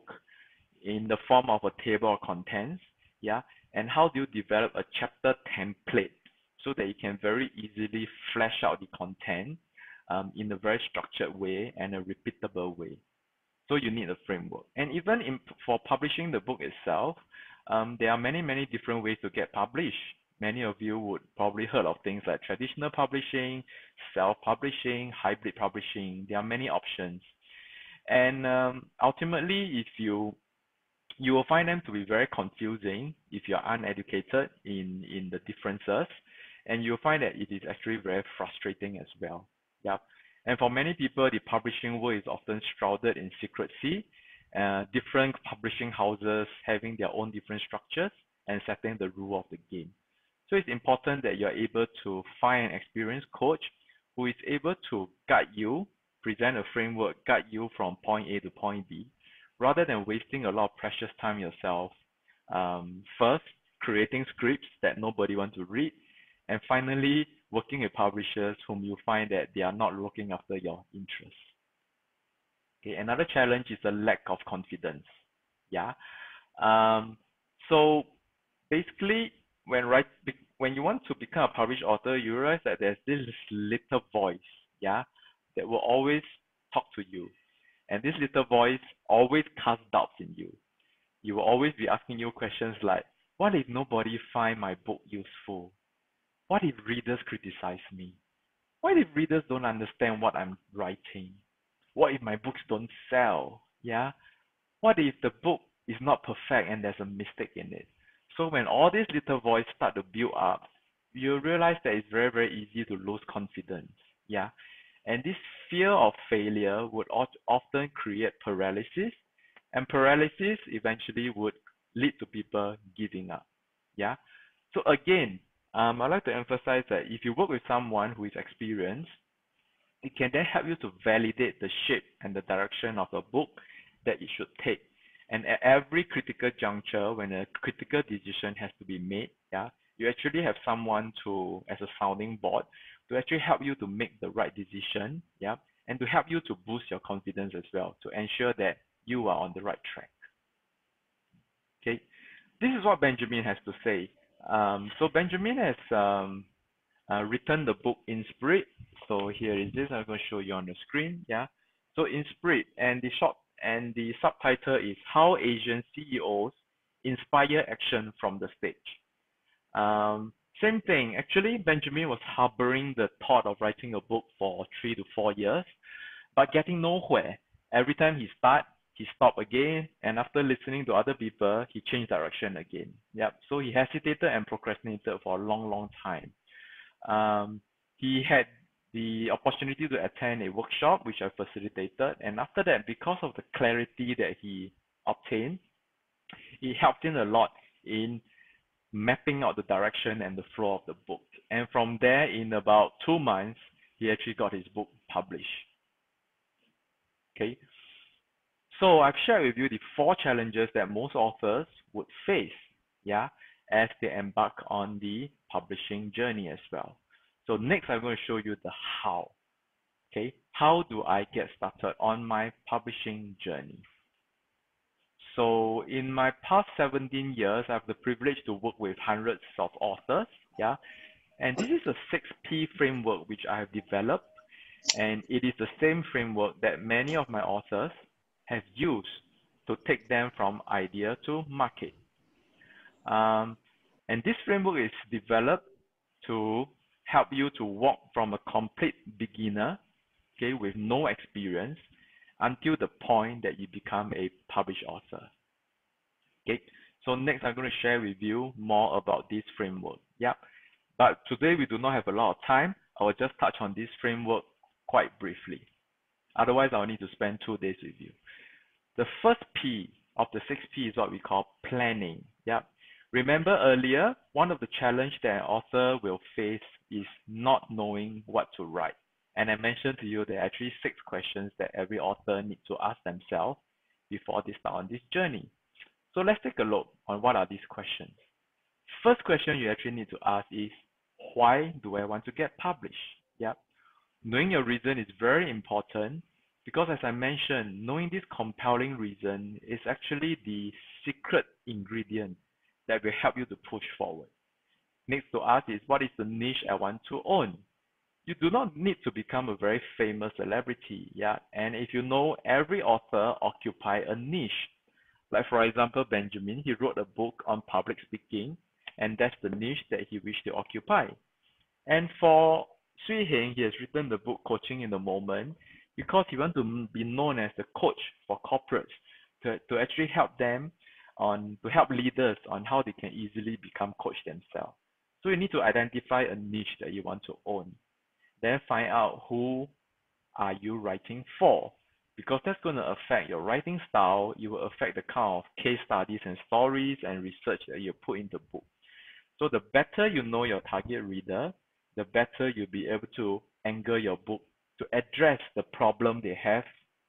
[SPEAKER 1] in the form of a table of contents? Yeah. And how do you develop a chapter template so that you can very easily flesh out the content um, in a very structured way and a repeatable way? So you need a framework. And even in, for publishing the book itself, um, there are many, many different ways to get published. Many of you would probably heard of things like traditional publishing, self-publishing, hybrid publishing. There are many options. And um, ultimately, if you you will find them to be very confusing if you're uneducated in, in the differences, and you'll find that it is actually very frustrating as well. Yeah. And for many people, the publishing world is often shrouded in secrecy, uh, different publishing houses having their own different structures and setting the rule of the game. So it's important that you're able to find an experienced coach who is able to guide you, present a framework, guide you from point A to point B, rather than wasting a lot of precious time yourself. Um, first, creating scripts that nobody wants to read, and finally, working with publishers whom you find that they are not looking after your interests. Okay, another challenge is the lack of confidence. Yeah. Um, so basically, when write, when you want to become a published author, you realize that there's this little voice, yeah, that will always talk to you. And this little voice always casts doubts in you. You will always be asking you questions like, what if nobody find my book useful? What if readers criticize me? What if readers don't understand what I'm writing? What if my books don't sell? Yeah. What if the book is not perfect and there's a mistake in it? So when all these little voices start to build up, you realize that it's very, very easy to lose confidence. Yeah. And this fear of failure would often create paralysis, and paralysis eventually would lead to people giving up. Yeah. So again, um, I'd like to emphasize that if you work with someone who is experienced, it can then help you to validate the shape and the direction of a book that it should take. And at every critical juncture, when a critical decision has to be made, yeah, you actually have someone to, as a sounding board, to actually help you to make the right decision, yeah, and to help you to boost your confidence as well, to ensure that you are on the right track. Okay, this is what Benjamin has to say. Um, so Benjamin has um, uh, written the book In Spirit. So here is this. I'm going to show you on the screen. Yeah. So In Spirit, and the short and the subtitle is How Asian C E Os Inspire Action from the Stage. Um, same thing. Actually, Benjamin was harboring the thought of writing a book for three to four years, but getting nowhere. Every time he start, he stopped again, and after listening to other people, he changed direction again. Yep. So he hesitated and procrastinated for a long, long time. Um, he had the opportunity to attend a workshop which I facilitated, and after that, because of the clarity that he obtained, it helped him a lot in mapping out the direction and the flow of the book. And from there, in about two months, he actually got his book published. Okay, so I've shared with you the four challenges that most authors would face, yeah, as they embark on the publishing journey as well. So next, I'm going to show you the how. Okay, how do I get started on my publishing journey? So in my past seventeen years, I have the privilege to work with hundreds of authors, yeah, and this is a six P framework which I have developed, and it is the same framework that many of my authors have used to take them from idea to market. Um, and this framework is developed to help you to walk from a complete beginner, okay, with no experience, until the point that you become a published author. Okay, so next I'm going to share with you more about this framework. Yeah, but today we do not have a lot of time. I will just touch on this framework quite briefly. Otherwise, I'll need to spend two days with you. The first P of the six P is what we call planning. Yeah, remember earlier, one of the challenges that an author will face is not knowing what to write. And I mentioned to you there are actually six questions that every author needs to ask themselves before they start on this journey. So let's take a look on what are these questions. First question you actually need to ask is, why do I want to get published? Yeah. Knowing your reason is very important because, as I mentioned, knowing this compelling reason is actually the secret ingredient that will help you to push forward. Next to ask is, what is the niche I want to own? You do not need to become a very famous celebrity, yeah. And if you know, every author occupy a niche. Like for example, Benjamin, he wrote a book on public speaking, and that's the niche that he wished to occupy. And for Sui Heng, he has written the book Coaching in the Moment because he wants to be known as the coach for corporates to, to actually help them on to help leaders on how they can easily become coach themselves. So you need to identify a niche that you want to own. Then find out who are you writing for, because that's going to affect your writing style. It will affect the kind of case studies and stories and research that you put in the book. So the better you know your target reader, the better you'll be able to angle your book to address the problem they have,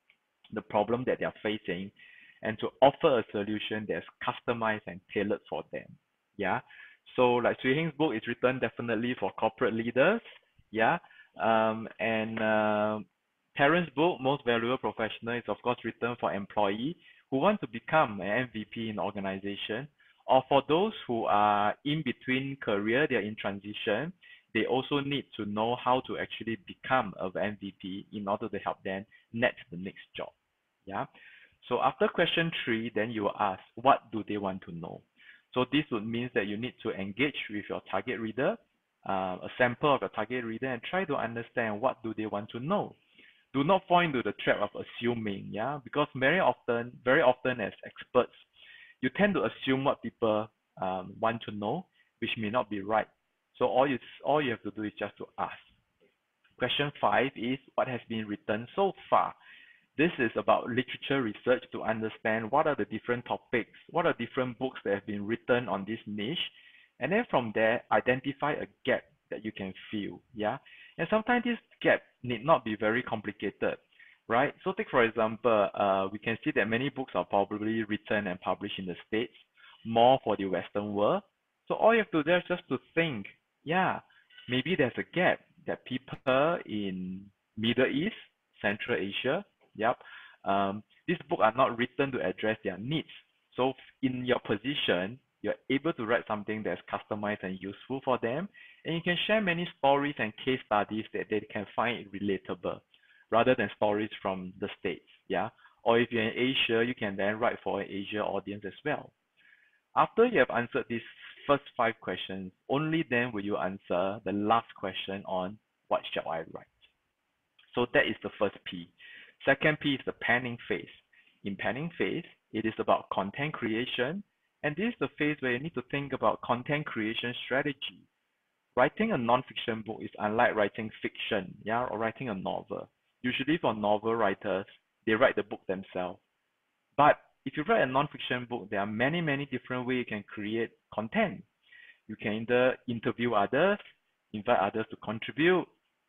[SPEAKER 1] the problem that they're facing, and to offer a solution that's customized and tailored for them. Yeah. So like Sui Heng's book is written definitely for corporate leaders. Yeah. Um, and uh, Terrence's book, Most Valuable Professional, is of course written for employees who want to become an M V P in the organization, or for those who are in between career, they're in transition. They also need to know how to actually become an M V P in order to help them net the next job. Yeah. So after question three, then you will ask, what do they want to know? So this would mean that you need to engage with your target reader, uh, a sample of your target reader, and try to understand what do they want to know. Do not fall into the trap of assuming, yeah, because very often, very often as experts, you tend to assume what people um, want to know, which may not be right. So all you all you have to do is just to ask. Question five is, what has been written so far? This is about literature research to understand what are the different topics, what are different books that have been written on this niche, and then from there, identify a gap that you can fill, yeah? And sometimes this gap need not be very complicated, right? So take for example, uh, we can see that many books are probably written and published in the States, more for the Western world. So all you have to do is just to think, yeah, maybe there's a gap that people in Middle East, Central Asia, yep, um, these books are not written to address their needs. So in your position, you're able to write something that's customized and useful for them, and you can share many stories and case studies that they can find relatable, rather than stories from the States, yeah? Or if you're in Asia, you can then write for an Asia audience as well. After you have answered these first five questions, only then will you answer the last question on what shall I write. So that is the first P. Second P is the planning phase. In planning phase, it is about content creation, and this is the phase where you need to think about content creation strategy. Writing a non-fiction book is unlike writing fiction, yeah, or writing a novel. Usually for novel writers, they write the book themselves. But if you write a non-fiction book, there are many, many different ways you can create content. You can either interview others, invite others to contribute,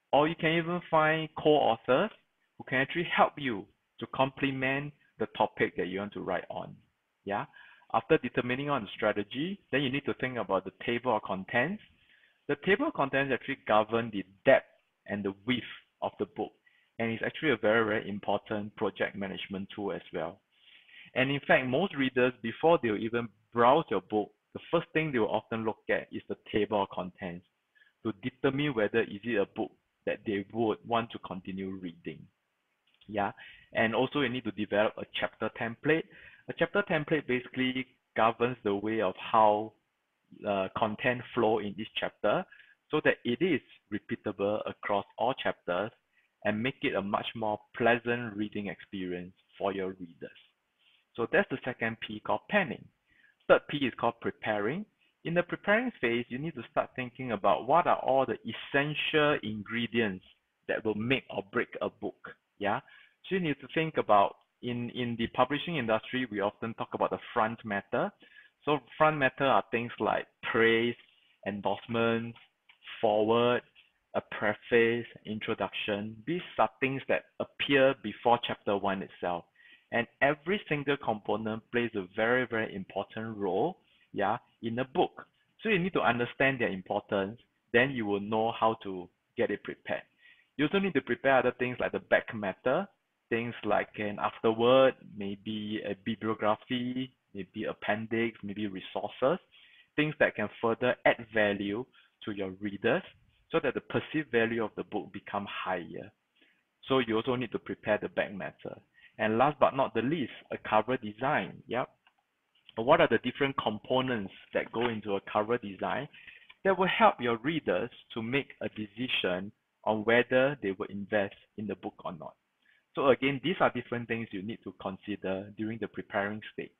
[SPEAKER 1] or you can even find co-authors who can actually help you to complement the topic that you want to write on. Yeah. After determining on the strategy, then you need to think about the table of contents. The table of contents actually govern the depth and the width of the book, and it's actually a very, very important project management tool as well. And in fact, most readers, before they'll even browse your book, the first thing they will often look at is the table of contents to determine whether is it a book that they would want to continue reading. Yeah, and also you need to develop a chapter template. A chapter template basically governs the way of how uh, content flow in this chapter so that it is repeatable across all chapters and make it a much more pleasant reading experience for your readers. So that's the second P, called planning. Third P is called preparing. In the preparing phase, you need to start thinking about what are all the essential ingredients that will make or break a book. Yeah, so you need to think about, in in the publishing industry, we often talk about the front matter. So front matter are things like praise, endorsements, forward, a preface, introduction. These are things that appear before chapter one itself. And every single component plays a very, very important role, yeah, in a book. So you need to understand their importance, then you will know how to get it prepared. You also need to prepare other things like the back matter, things like an afterword, maybe a bibliography, maybe appendix, maybe resources, things that can further add value to your readers so that the perceived value of the book become higher. So you also need to prepare the back matter. And last but not the least, a cover design. Yep. What are the different components that go into a cover design that will help your readers to make a decision on whether they will invest in the book or not? So again, these are different things you need to consider during the preparing stage.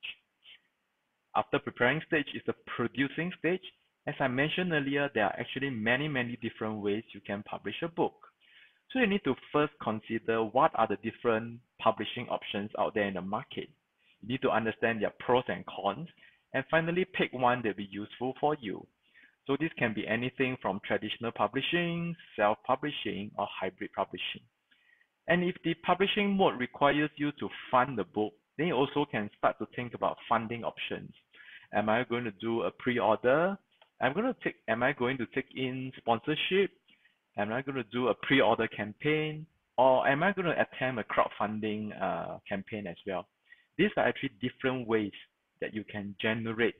[SPEAKER 1] After preparing stage is the producing stage. As I mentioned earlier, there are actually many, many different ways you can publish a book. So you need to first consider what are the different publishing options out there in the market. You need to understand their pros and cons, and finally pick one that will be useful for you. So this can be anything from traditional publishing, self-publishing, or hybrid publishing. And if the publishing mode requires you to fund the book, then you also can start to think about funding options. Am I going to do a pre-order? I'm going to take, am I going to take in sponsorship? Am I going to do a pre-order campaign? Or am I going to attempt a crowdfunding uh, campaign as well? These are actually different ways that you can generate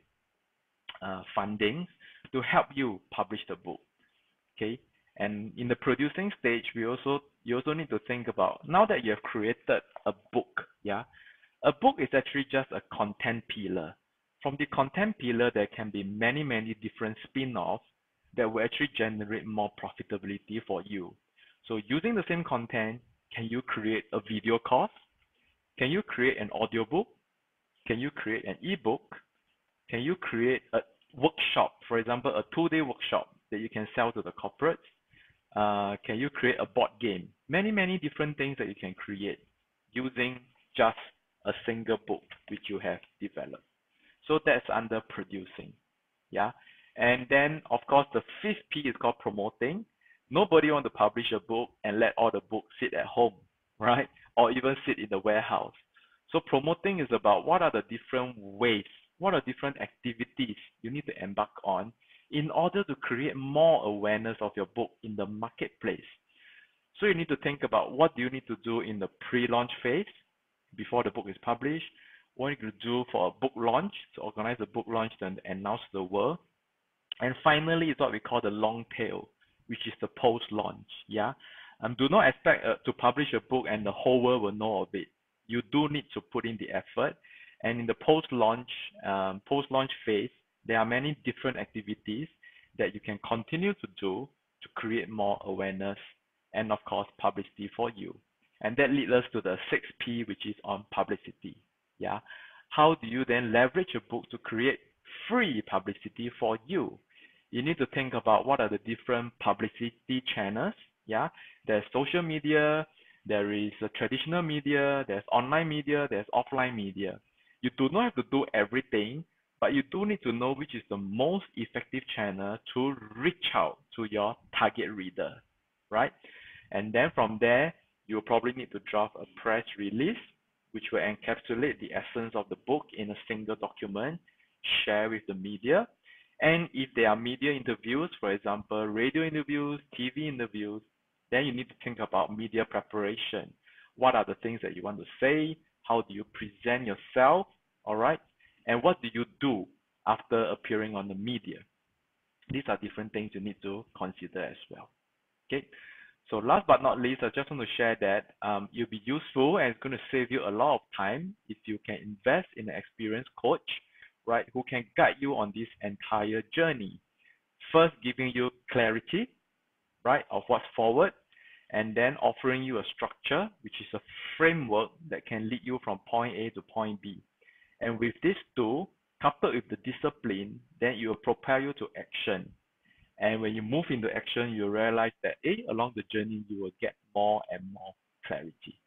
[SPEAKER 1] uh, funding to help you publish the book. Okay, and in the producing stage, we also you also need to think about, now that you have created a book, yeah, a book is actually just a content pillar. From the content pillar, there can be many, many different spin-offs that will actually generate more profitability for you. So using the same content, can you create a video course? Can you create an audiobook? Can you create an ebook? Can you create a workshop, for example, a two-day workshop that you can sell to the corporates? Uh, can you create a board game? Many, many different things that you can create using just a single book which you have developed. So that's under producing, yeah. And then, of course, the fifth P is called promoting. Nobody wants to publish a book and let all the books sit at home, right? Or even sit in the warehouse. So promoting is about what are the different ways, what are different activities you need to embark on in order to create more awareness of your book in the marketplace. So you need to think about, what do you need to do in the pre-launch phase before the book is published? What you need to do for a book launch, to organize a book launch and announce to the world. And finally, it's what we call the long tail, which is the post-launch. Yeah, um, do not expect uh, to publish a book and the whole world will know of it. You do need to put in the effort. And in the post-launch, um, post-launch phase, there are many different activities that you can continue to do to create more awareness and, of course, publicity for you. And that leads us to the sixth P, which is on publicity. Yeah, how do you then leverage a book to create free publicity for you? You need to think about what are the different publicity channels. Yeah, there's social media, there is a traditional media, there's online media, there's offline media. You do not have to do everything, but you do need to know which is the most effective channel to reach out to your target reader, right? And then from there, you'll probably need to draft a press release, which will encapsulate the essence of the book in a single document, share with the media. And if there are media interviews, for example, radio interviews, T V interviews, then you need to think about media preparation. What are the things that you want to say? How do you present yourself? All right. And what do you do after appearing on the media? These are different things you need to consider as well. Okay. So last but not least, I just want to share that um, it'll be useful and it's going to save you a lot of time if you can invest in an experienced coach, right, who can guide you on this entire journey. First, giving you clarity, right, of what's forward, and then offering you a structure, which is a framework that can lead you from point A to point B. And with this tool, coupled with the discipline, then it will propel you to action. And when you move into action, you realize that eh, along the journey, you will get more and more clarity.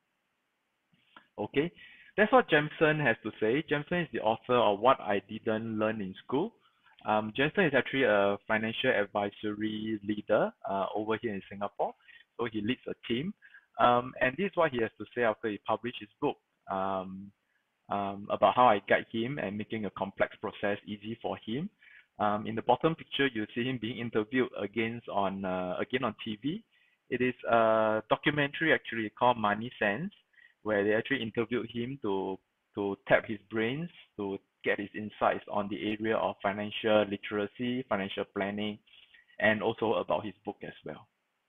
[SPEAKER 1] Okay, that's what Jameson has to say. Jameson is the author of What I Didn't Learn in School. Um, Jameson is actually a financial advisory leader uh, over here in Singapore. So he leads a team. Um, and this is what he has to say after he published his book um, um, about how I guide him and making a complex process easy for him. Um, in the bottom picture, you see him being interviewed against on uh, again on T V. It is a documentary actually called Money Sense, where they actually interviewed him to to tap his brains, to get his insights on the area of financial literacy, financial planning, and also about his book as well.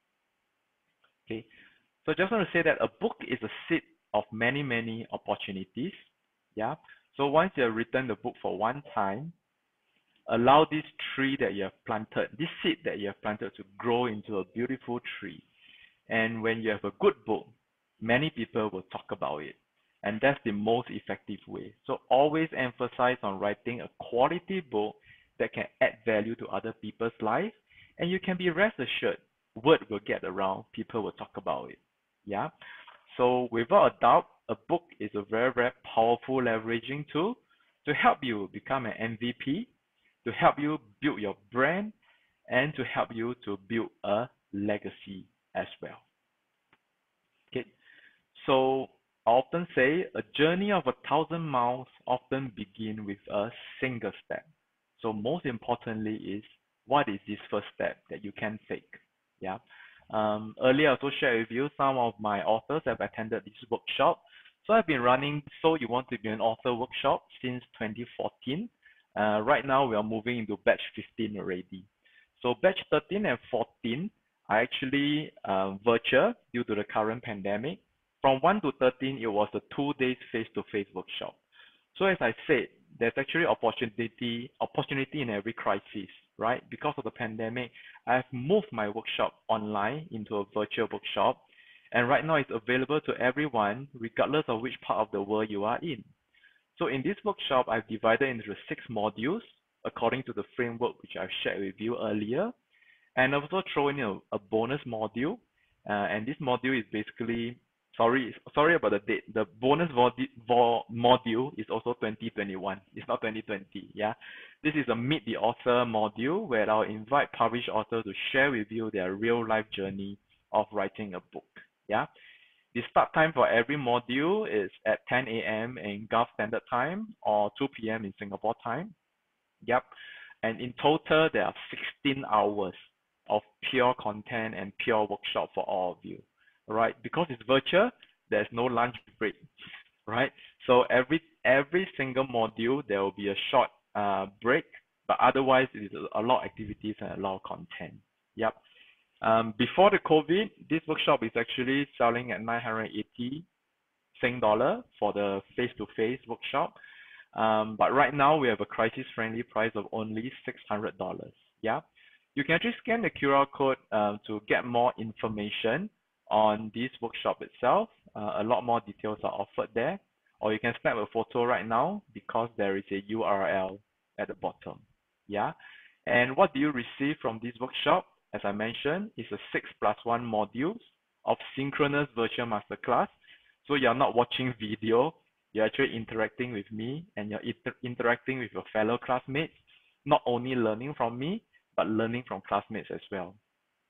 [SPEAKER 1] Okay, so I just want to say that a book is a seed of many, many opportunities. Yeah, so once you have written the book for one time, allow this tree that you have planted, this seed that you have planted to grow into a beautiful tree. And when you have a good book, many people will talk about it. And that's the most effective way. So always emphasize on writing a quality book that can add value to other people's life. And you can be rest assured, word will get around, people will talk about it. Yeah. So without a doubt, a book is a very, very powerful leveraging tool to help you become an M V P, to help you build your brand, and to help you to build a legacy as well. Okay, so I often say a journey of a thousand miles often begin with a single step. So most importantly is, what is this first step that you can take? Yeah. Um, earlier I also shared with you some of my authors have attended this workshop. So I've been running So You Want to Be an Author workshop since twenty fourteen. Uh, right now, we are moving into batch fifteen already. So batch thirteen and fourteen are actually uh, virtual due to the current pandemic. From one to thirteen, it was a two days face-to-face workshop. So as I said, there's actually opportunity, opportunity in every crisis, right? Because of the pandemic, I've moved my workshop online into a virtual workshop. And right now it's available to everyone, regardless of which part of the world you are in. So in this workshop, I've divided into six modules according to the framework which I've shared with you earlier. And I've also thrown in a, a bonus module. Uh, and this module is basically, sorry, sorry about the date. The bonus module is also twenty twenty-one. It's not twenty twenty. Yeah. This is a Meet the Author module where I'll invite published authors to share with you their real life journey of writing a book. Yeah. The start time for every module is at ten A M in Gulf Standard Time or two P M in Singapore time. Yep. And in total, there are sixteen hours of pure content and pure workshop for all of you. All right. Because it's virtual, there's no lunch break. Right. So every every single module, there will be a short uh, break, but otherwise, it is a lot of activities and a lot of content. Yep. Um, before the COVID, this workshop is actually selling at nine hundred eighty Sing dollar for the face-to-face workshop. Um, but right now, we have a crisis-friendly price of only six hundred dollars. Yeah, you can actually scan the Q R code uh, to get more information on this workshop itself. Uh, a lot more details are offered there. Or you can snap a photo right now because there is a U R L at the bottom. Yeah, and what do you receive from this workshop? As I mentioned, it's a six plus one modules of synchronous virtual masterclass. So you're not watching video, you're actually interacting with me and you're inter interacting with your fellow classmates, not only learning from me, but learning from classmates as well.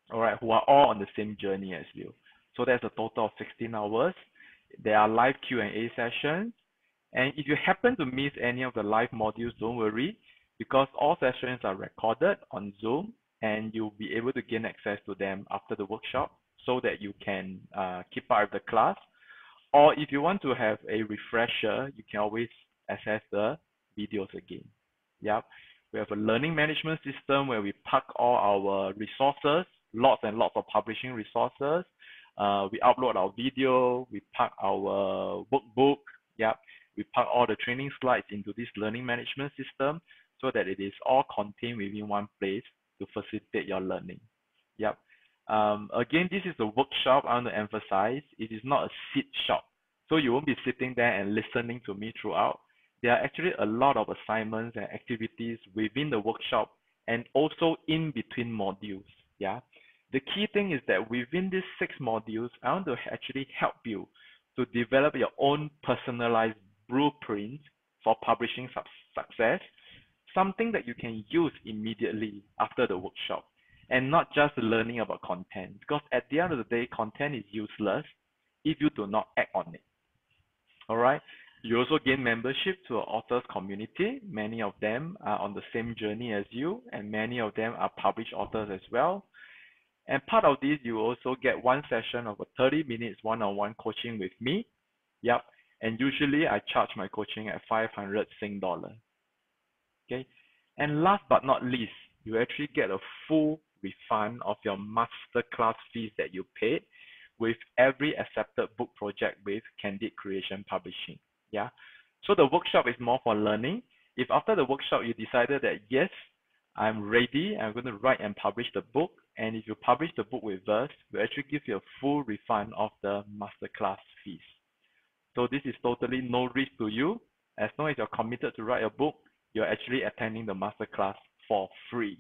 [SPEAKER 1] all right, who are all on the same journey as you. So that's a total of sixteen hours. There are live Q and A sessions. And if you happen to miss any of the live modules, don't worry, because all sessions are recorded on Zoom and you'll be able to gain access to them after the workshop so that you can uh, keep up with the class. Or if you want to have a refresher, you can always access the videos again. Yep. We have a learning management system where we pack all our resources, lots and lots of publishing resources. Uh, we upload our video, we pack our workbook, yep. We pack all the training slides into this learning management system so that it is all contained within one place to facilitate your learning. Yep. Um, again, this is a workshop. I want to emphasize it is not a sit shop. So you won't be sitting there and listening to me throughout. There are actually a lot of assignments and activities within the workshop and also in between modules. Yeah. The key thing is that within these six modules, I want to actually help you to develop your own personalized blueprint for publishing success, something that you can use immediately after the workshop and not just learning about content, because at the end of the day, content is useless if you do not act on it. All right. You also gain membership to our authors community. Many of them are on the same journey as you, and many of them are published authors as well. And part of this, you also get one session of a thirty minutes one-on-one coaching with me. Yep. And usually I charge my coaching at five hundred Sing dollar. Okay. And last but not least, you actually get a full refund of your masterclass fees that you paid with every accepted book project with Candid Creation Publishing. Yeah. So the workshop is more for learning. If after the workshop you decided that, yes, I'm ready, I'm going to write and publish the book, and if you publish the book with us, we'll actually give you a full refund of the masterclass fees. So this is totally no risk to you. As long as you're committed to write a book, you're actually attending the masterclass for free.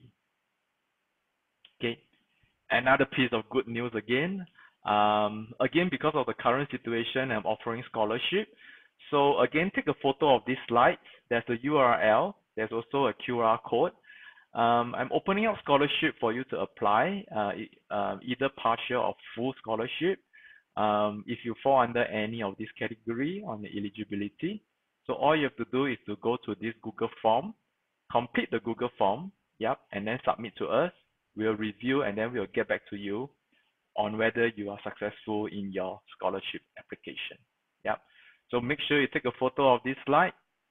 [SPEAKER 1] Okay. Another piece of good news again. Um, again, because of the current situation, I'm offering scholarship. So again, take a photo of this slide. There's a U R L. There's also a Q R code. Um, I'm opening up scholarship for you to apply, uh, uh, either partial or full scholarship. Um, if you fall under any of this category on the eligibility. So all you have to do is to go to this Google form, complete the Google form, yep, and then submit to us. We'll review and then we'll get back to you on whether you are successful in your scholarship application. Yep. So make sure you take a photo of this slide.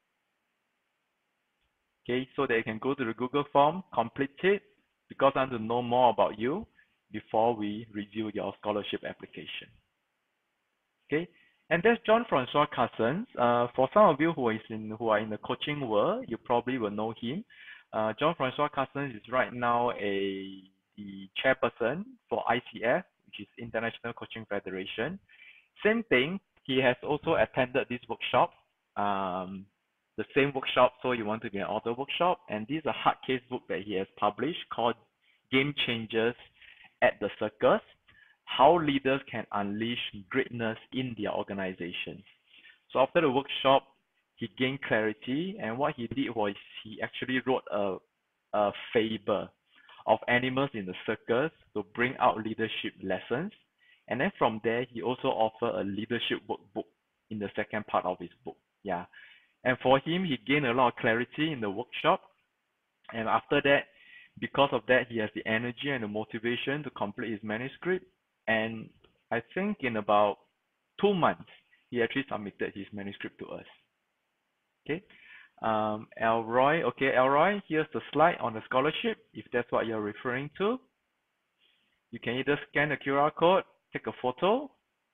[SPEAKER 1] Okay, so that you can go to the Google form, complete it, because I want to know more about you before we review your scholarship application. Okay, and that's Jean-Francois Cousins. Uh, for some of you who is in who are in the coaching world, you probably will know him. Uh, Jean-Francois Cousins is right now a the chairperson for I C F, which is International Coaching Federation. Same thing, he has also attended this workshop, um, the same workshop, so you want to be an author workshop, and this is a hard case book that he has published called Game Changers at the Circus, How Leaders Can Unleash Greatness in Their Organizations. So after the workshop, he gained clarity, and what he did was he actually wrote a, a fable of animals in the circus to bring out leadership lessons. And then from there, he also offered a leadership workbook in the second part of his book. Yeah. And for him, he gained a lot of clarity in the workshop. And after that, because of that, he has the energy and the motivation to complete his manuscript. And I think in about two months, he actually submitted his manuscript to us. Okay. Um, Elroy, okay, Elroy, here's the slide on the scholarship, if that's what you're referring to. You can either scan the Q R code, take a photo,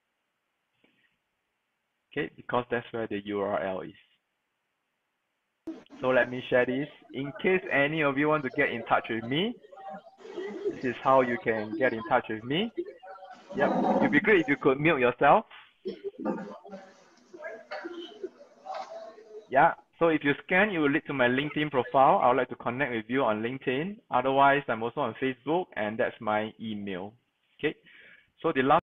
[SPEAKER 1] okay, because that's where the U R L is. So let me share this. In case any of you want to get in touch with me, this is how you can get in touch with me. Yep, it'd be great if you could mute yourself. Yeah, so if you scan, it will lead to my LinkedIn profile. I would like to connect with you on LinkedIn. Otherwise, I'm also on Facebook, and that's my email. Okay, so the last